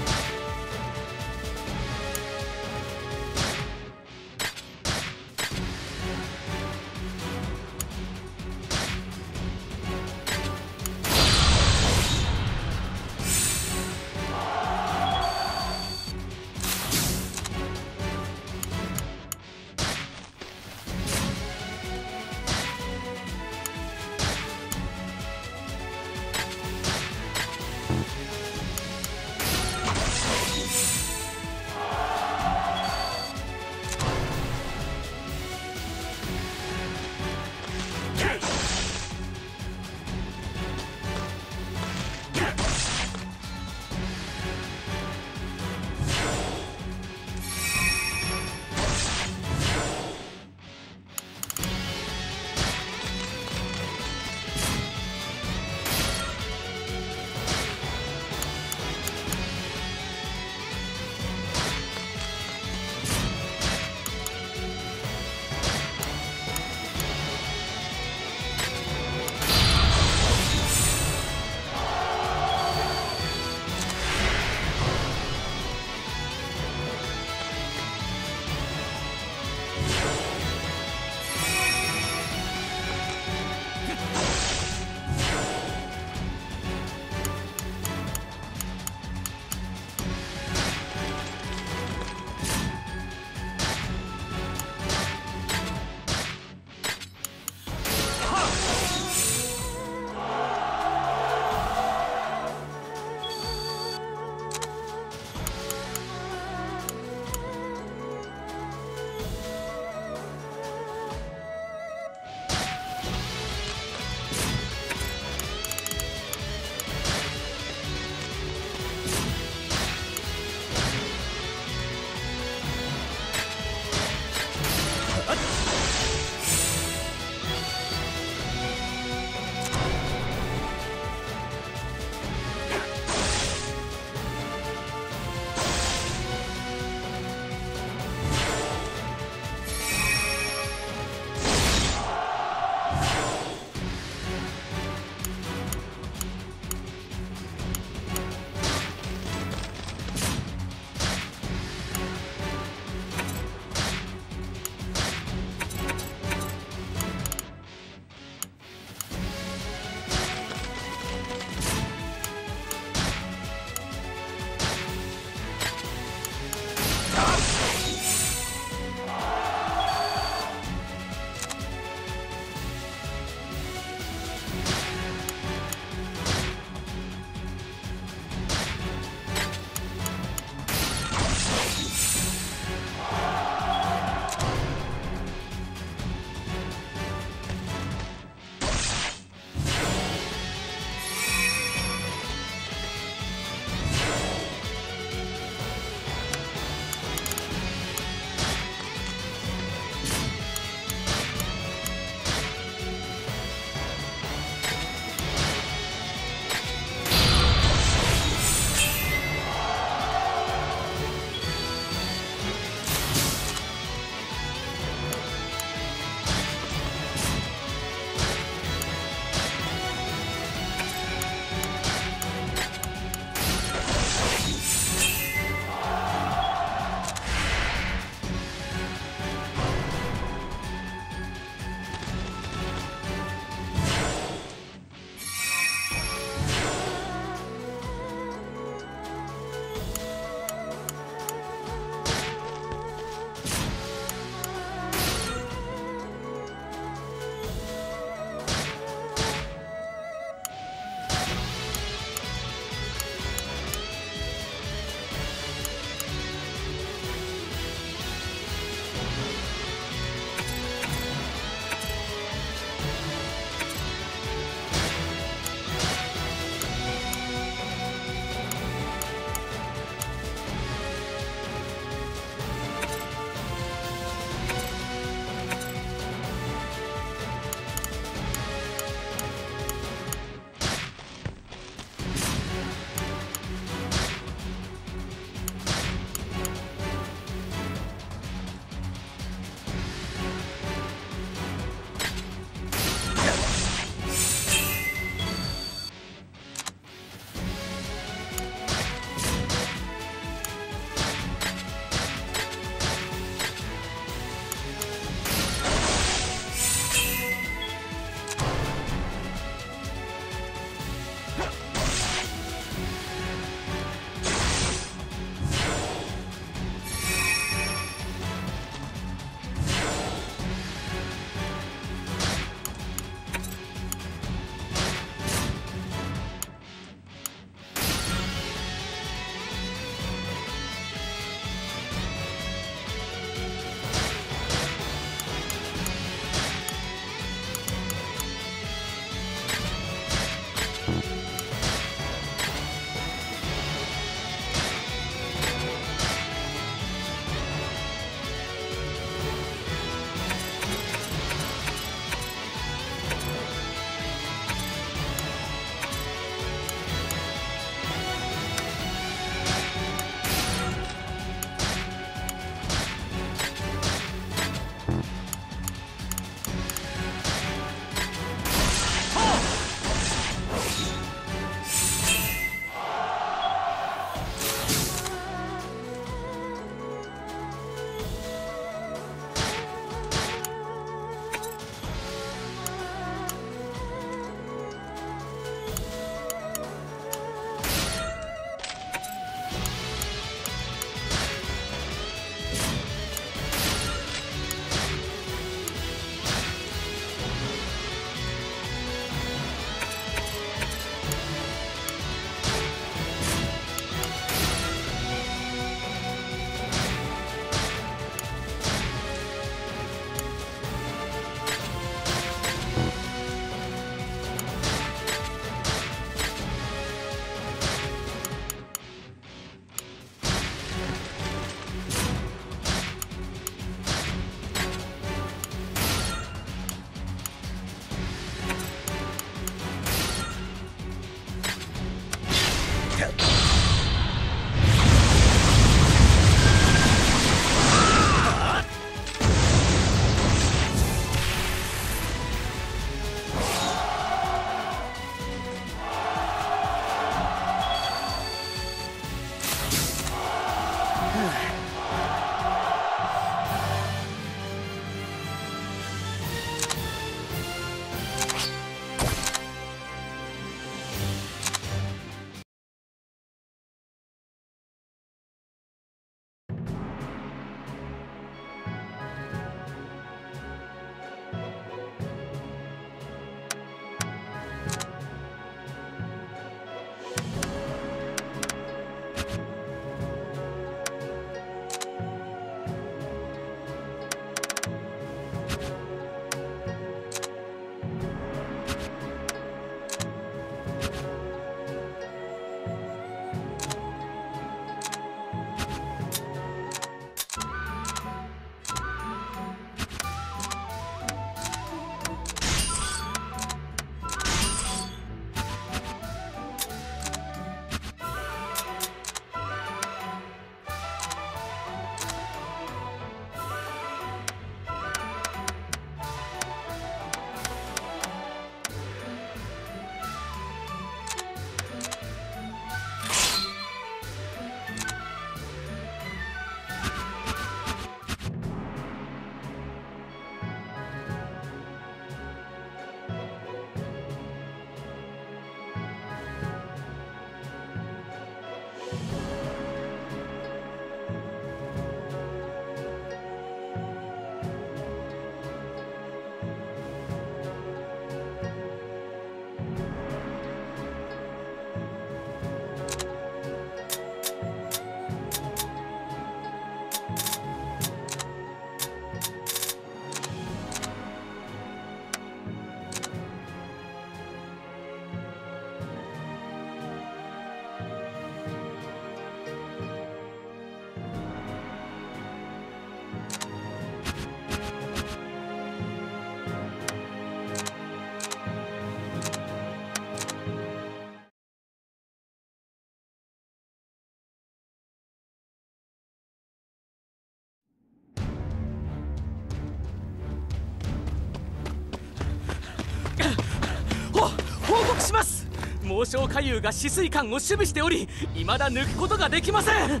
報告します。猛将火遊が止水艦を守備しており、未だ抜くことができません。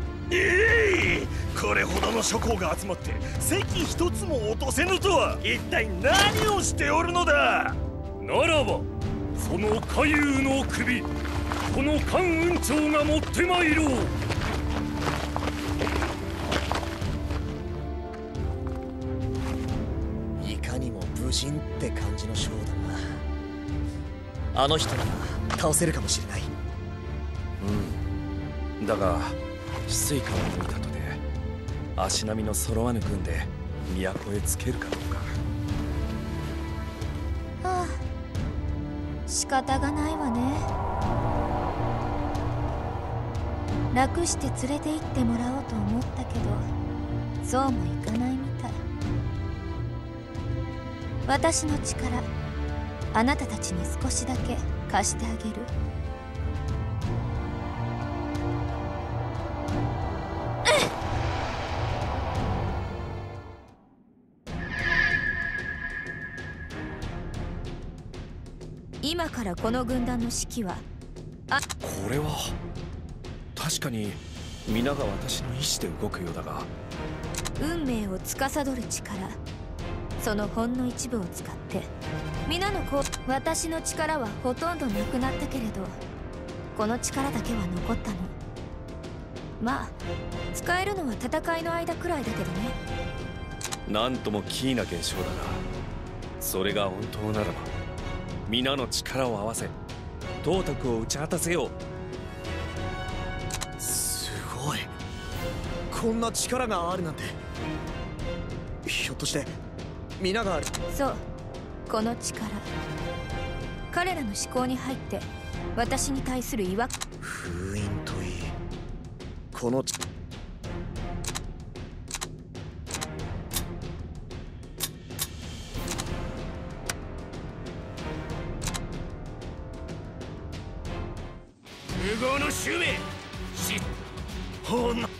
これほどの諸侯が集まって席一つも落とせぬとは一体何をしておるのだ。 ならばその火遊の首、この関雲長が持ってまいろう。 いかにも武人って感じの将だな。あの人なら倒せるかもしれない。 だが止水艦を抜いたとて足並みの揃わぬ軍で都へつけるかどうか。 はあ、仕方がないわね。楽して連れて行ってもらおうと思ったけど、そうもいかないみたい。私の力、あなたたちに少しだけ貸してあげる。今からこの軍団の指揮はこれは確かに皆が私の意志で動くようだが、 運命を司る力、そのほんの一部を使って皆の私の力はほとんどなくなったけれど、この力だけは残ったの。まあ使えるのは戦いの間くらいだけどね。 なんとも奇異な現象だが、それが本当ならば皆の力を合わせ董卓を打ち果たせよう。 すごい、こんな力があるなんて。ひょっとして皆がある。 そう、この力、彼らの思考に入って私に対する違和感。 封印といい、この無謀の襲名しほな。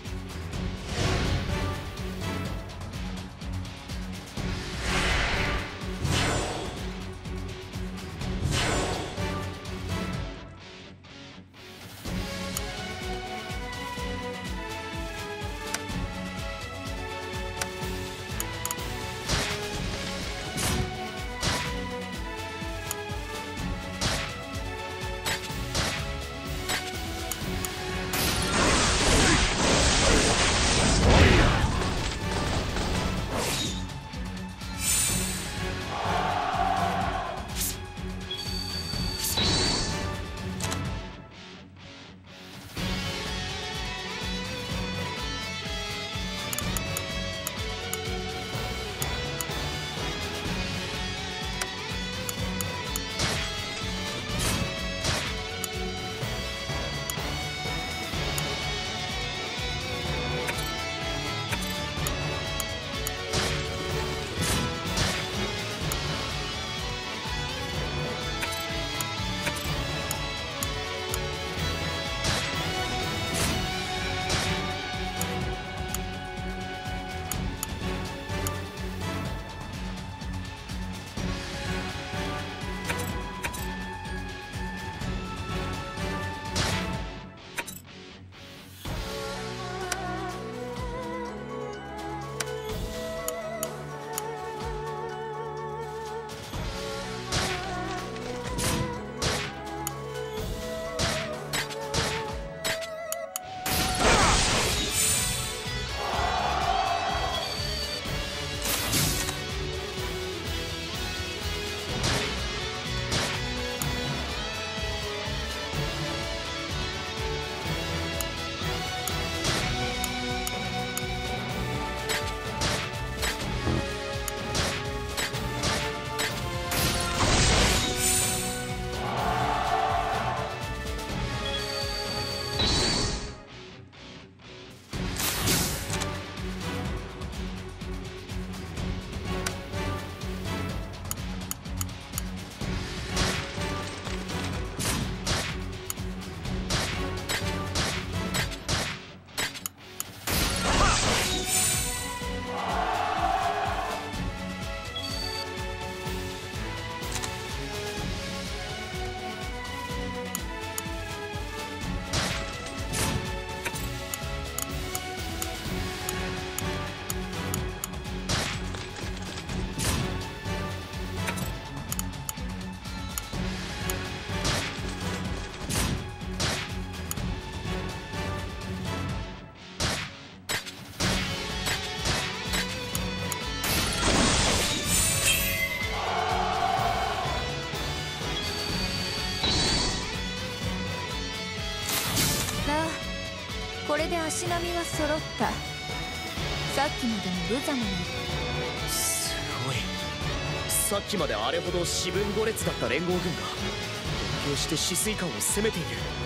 で足並みは揃った。さっきまでの無様な。 すごい。さっきまであれほど四分五列だった連合軍が決して止水艦を攻めている。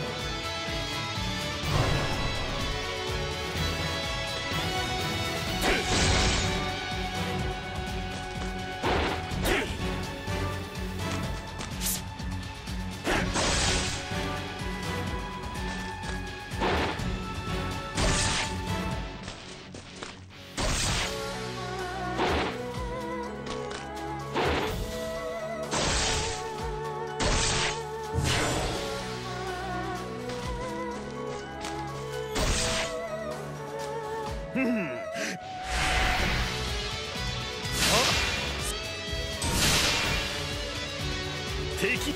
敵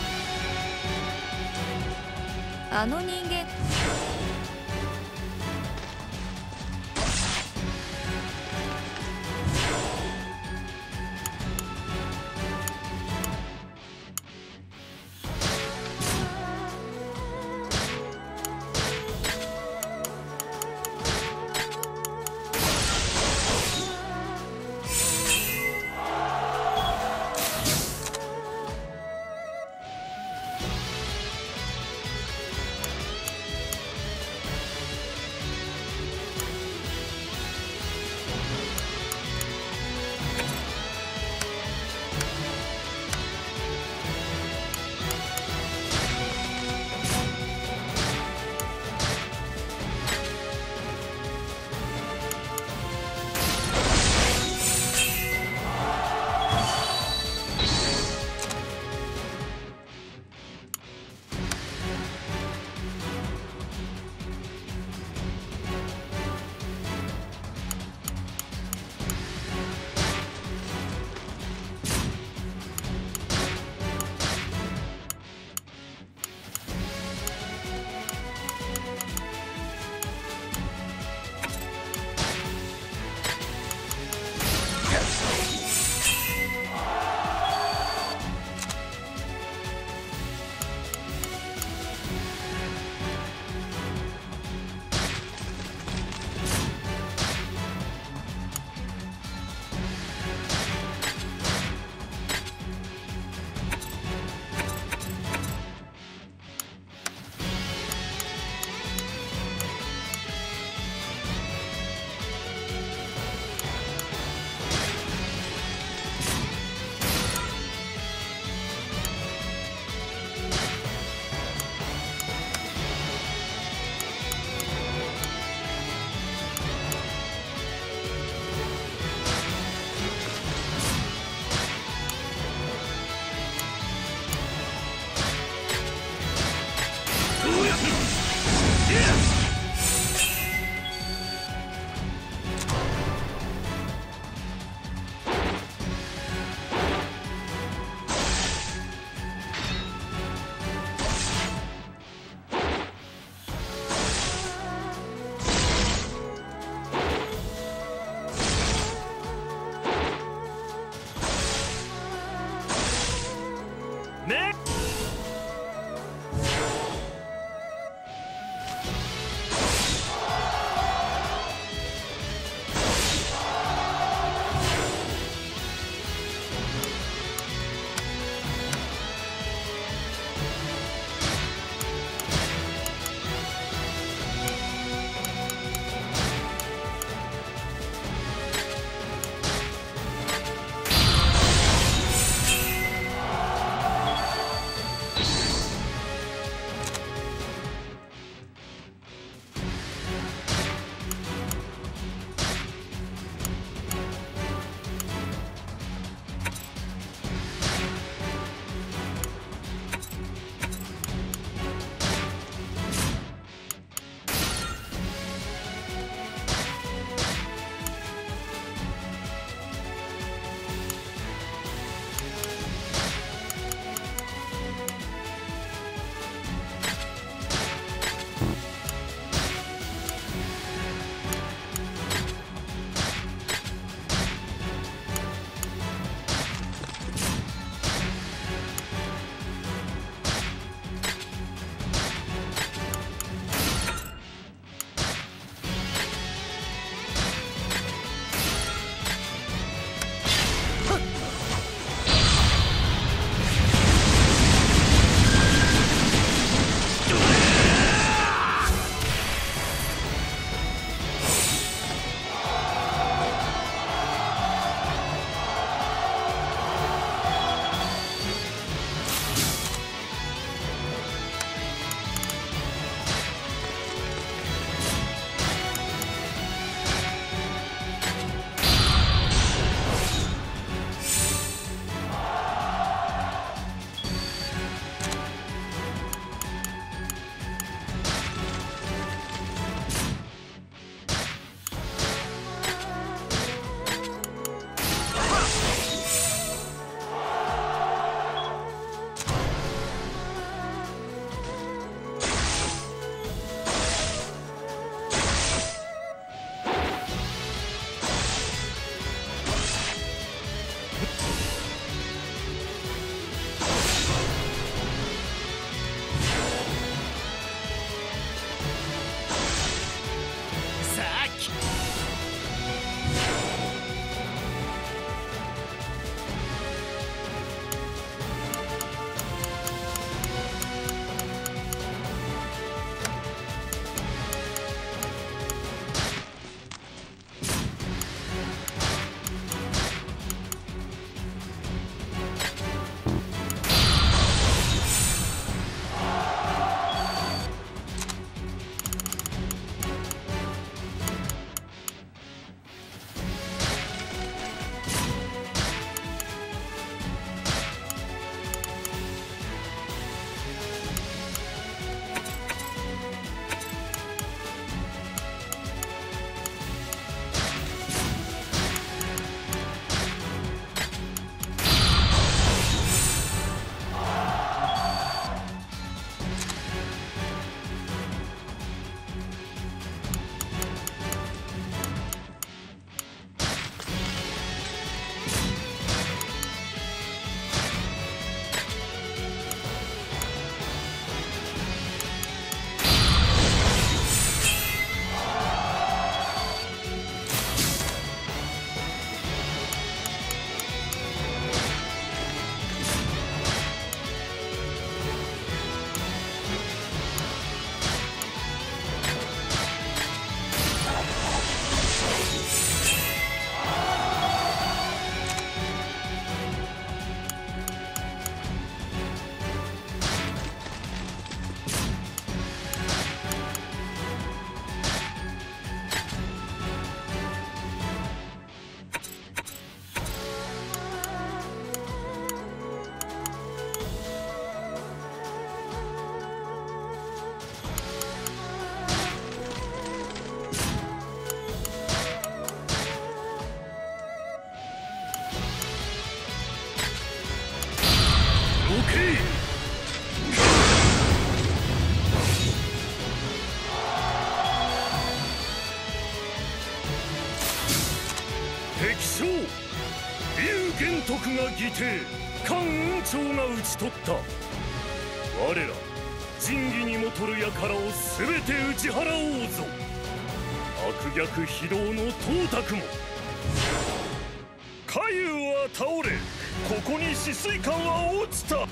あの人間。 将龍玄徳が義弟関雲長が討ち取った。我ら仁義にもとる輩を全て打ち払おうぞ。悪逆非道の董卓も。 海遊は倒れ、ここに止水艦は落ちた。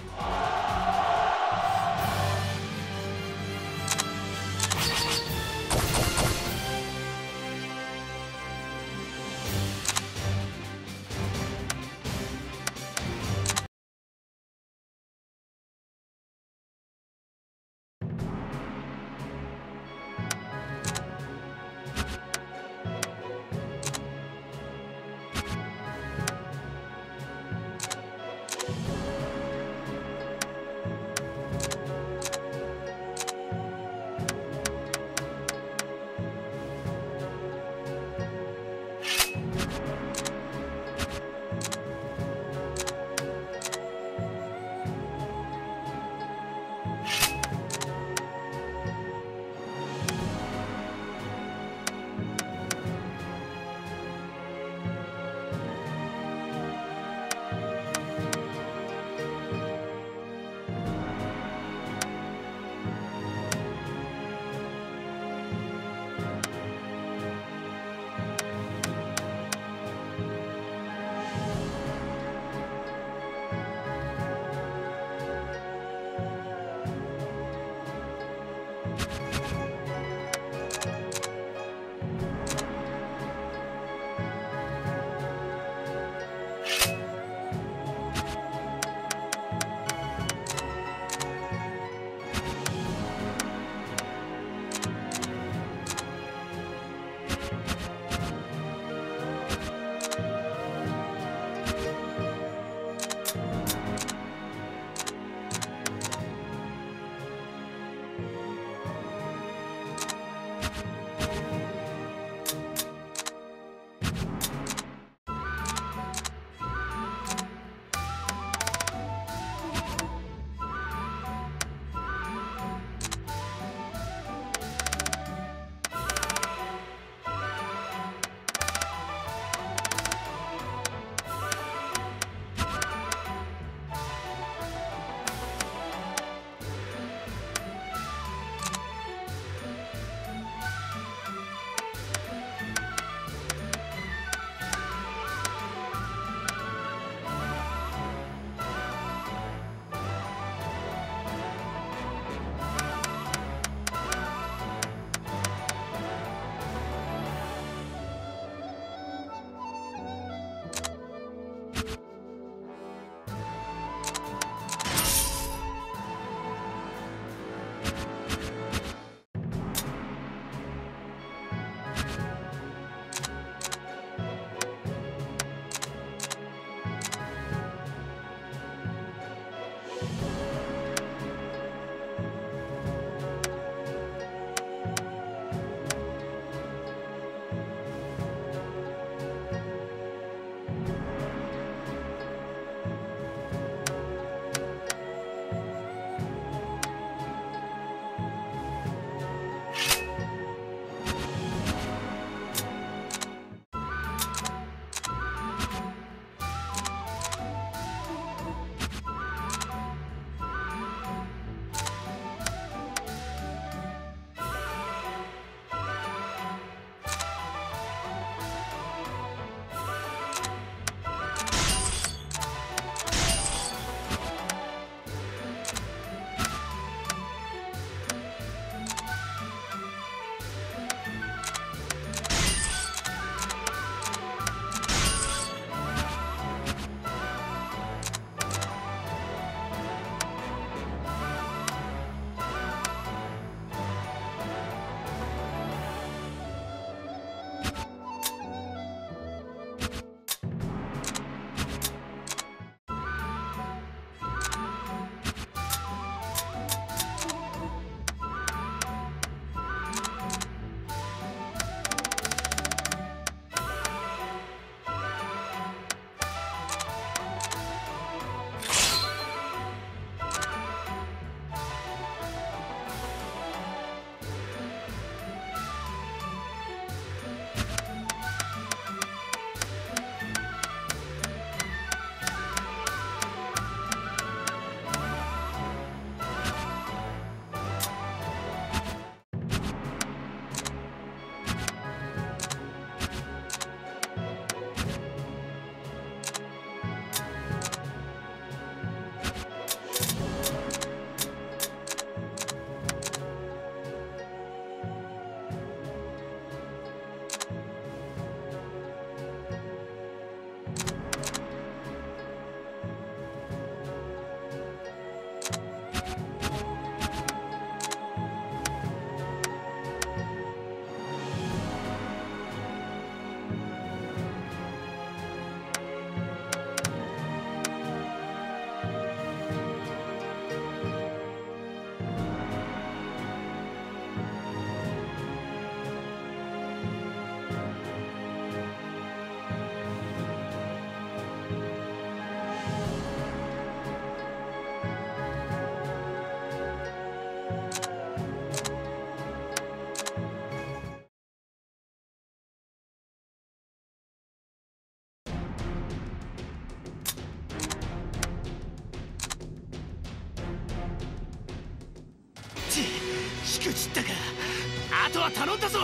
くじったか。あとは頼んだぞ。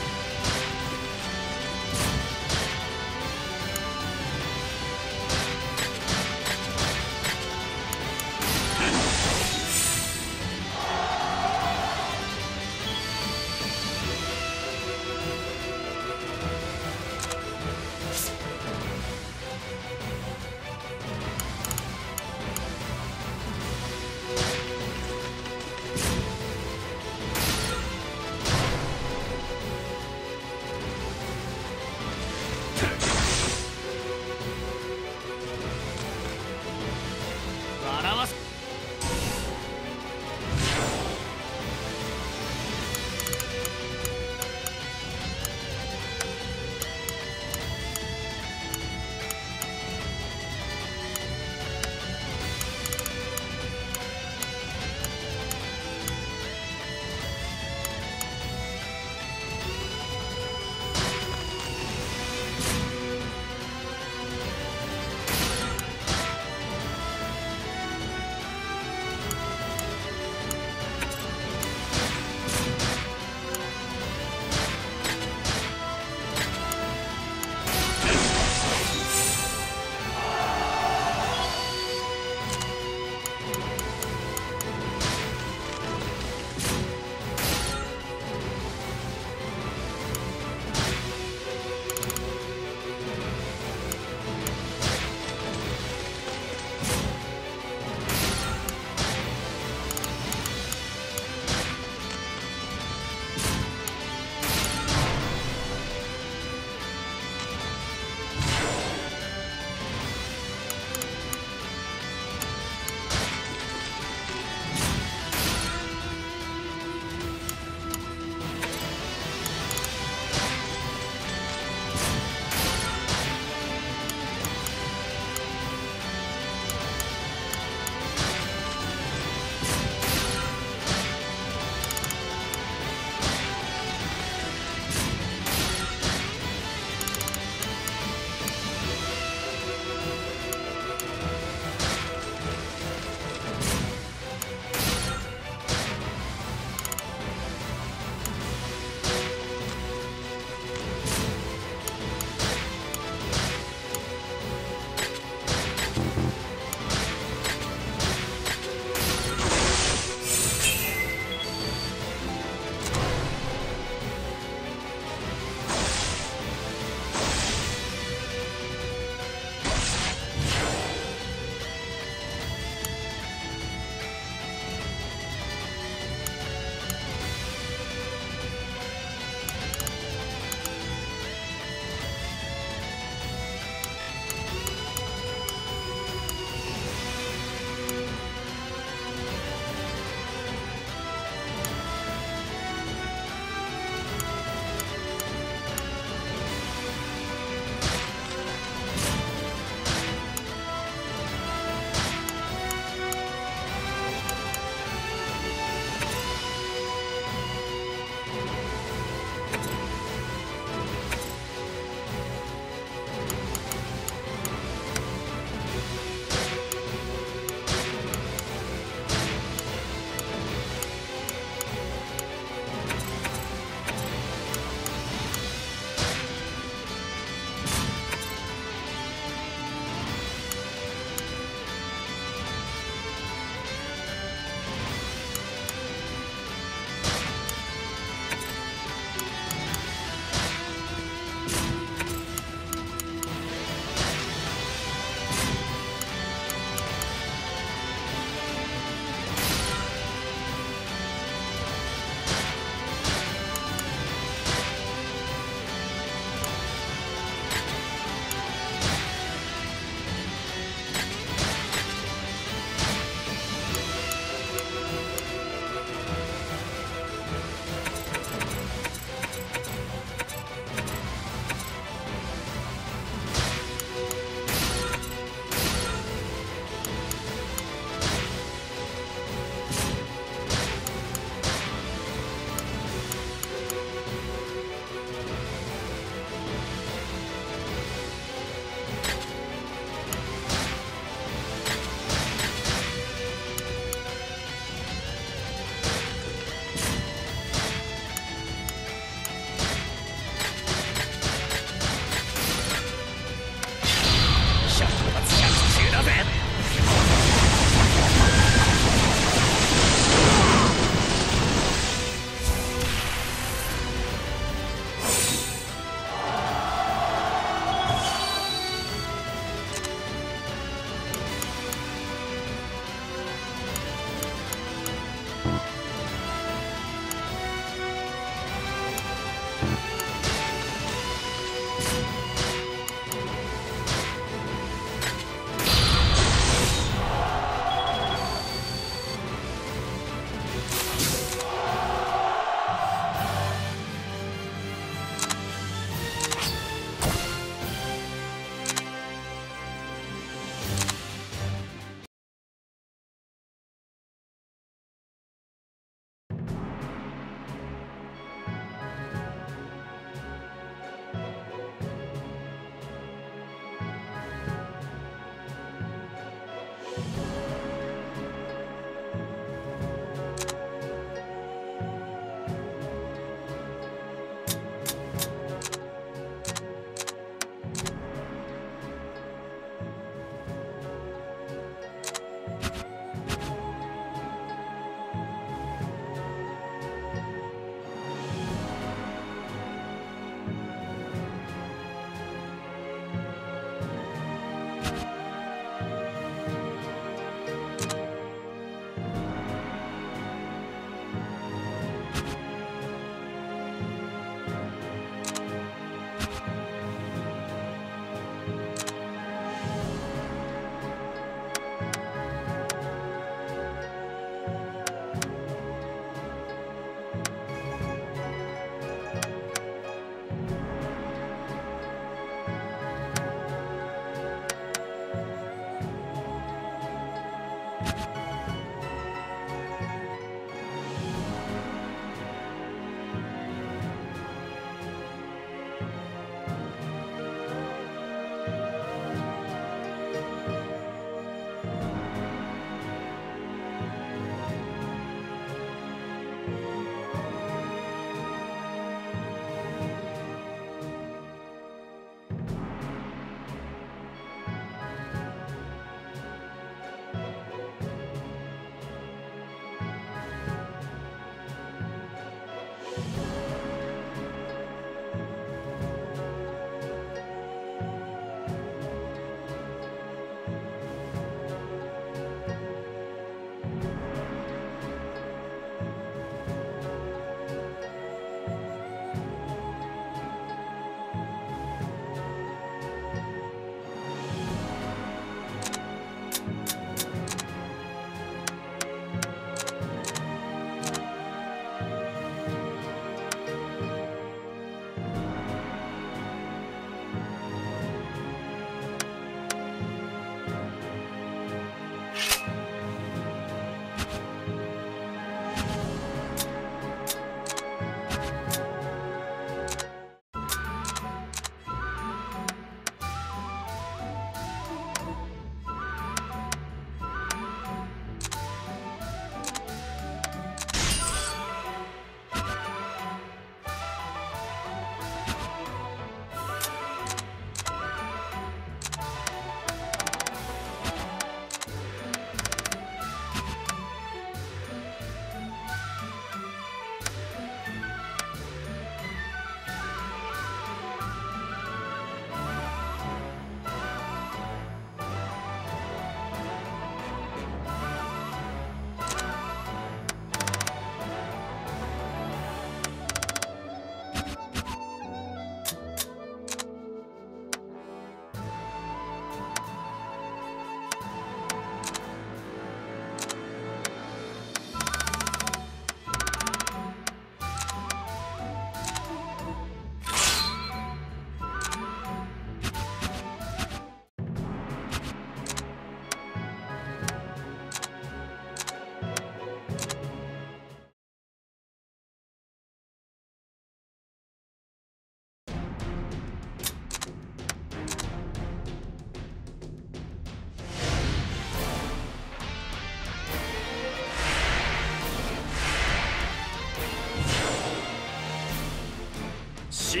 し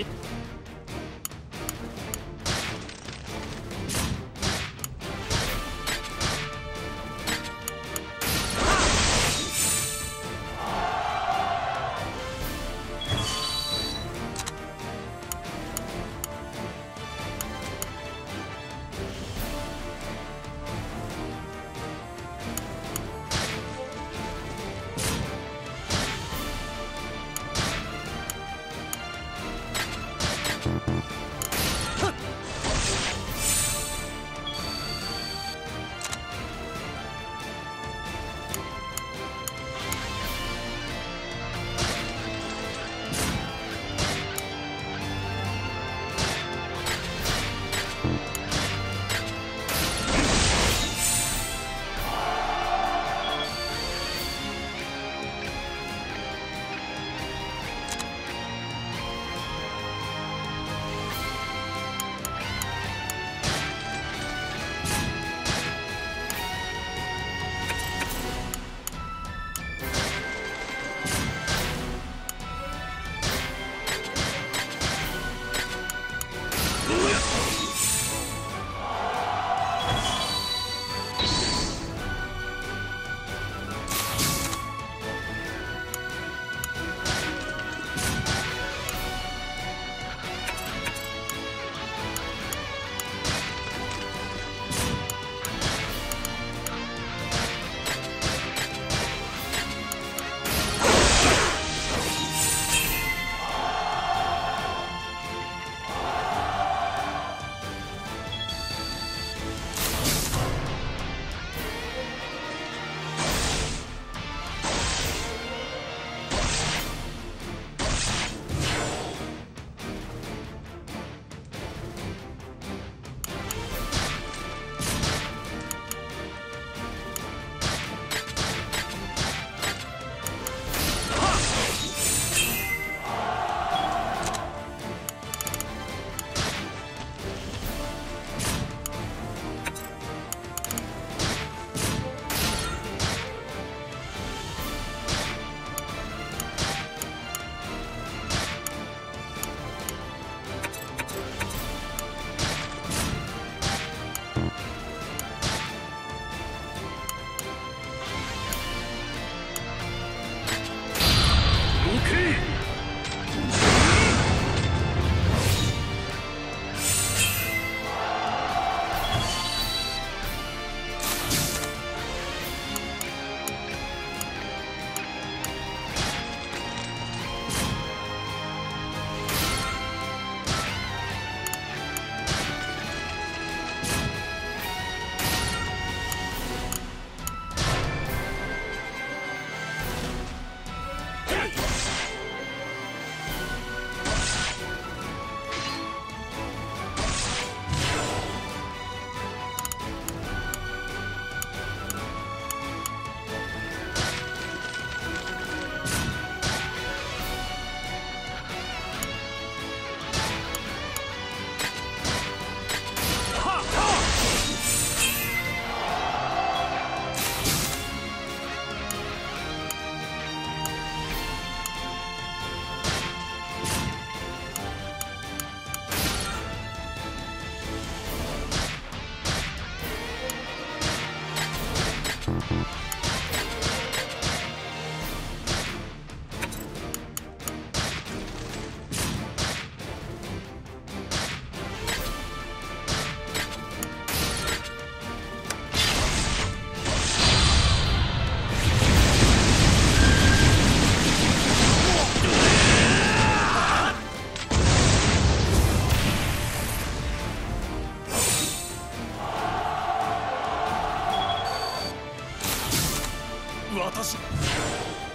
し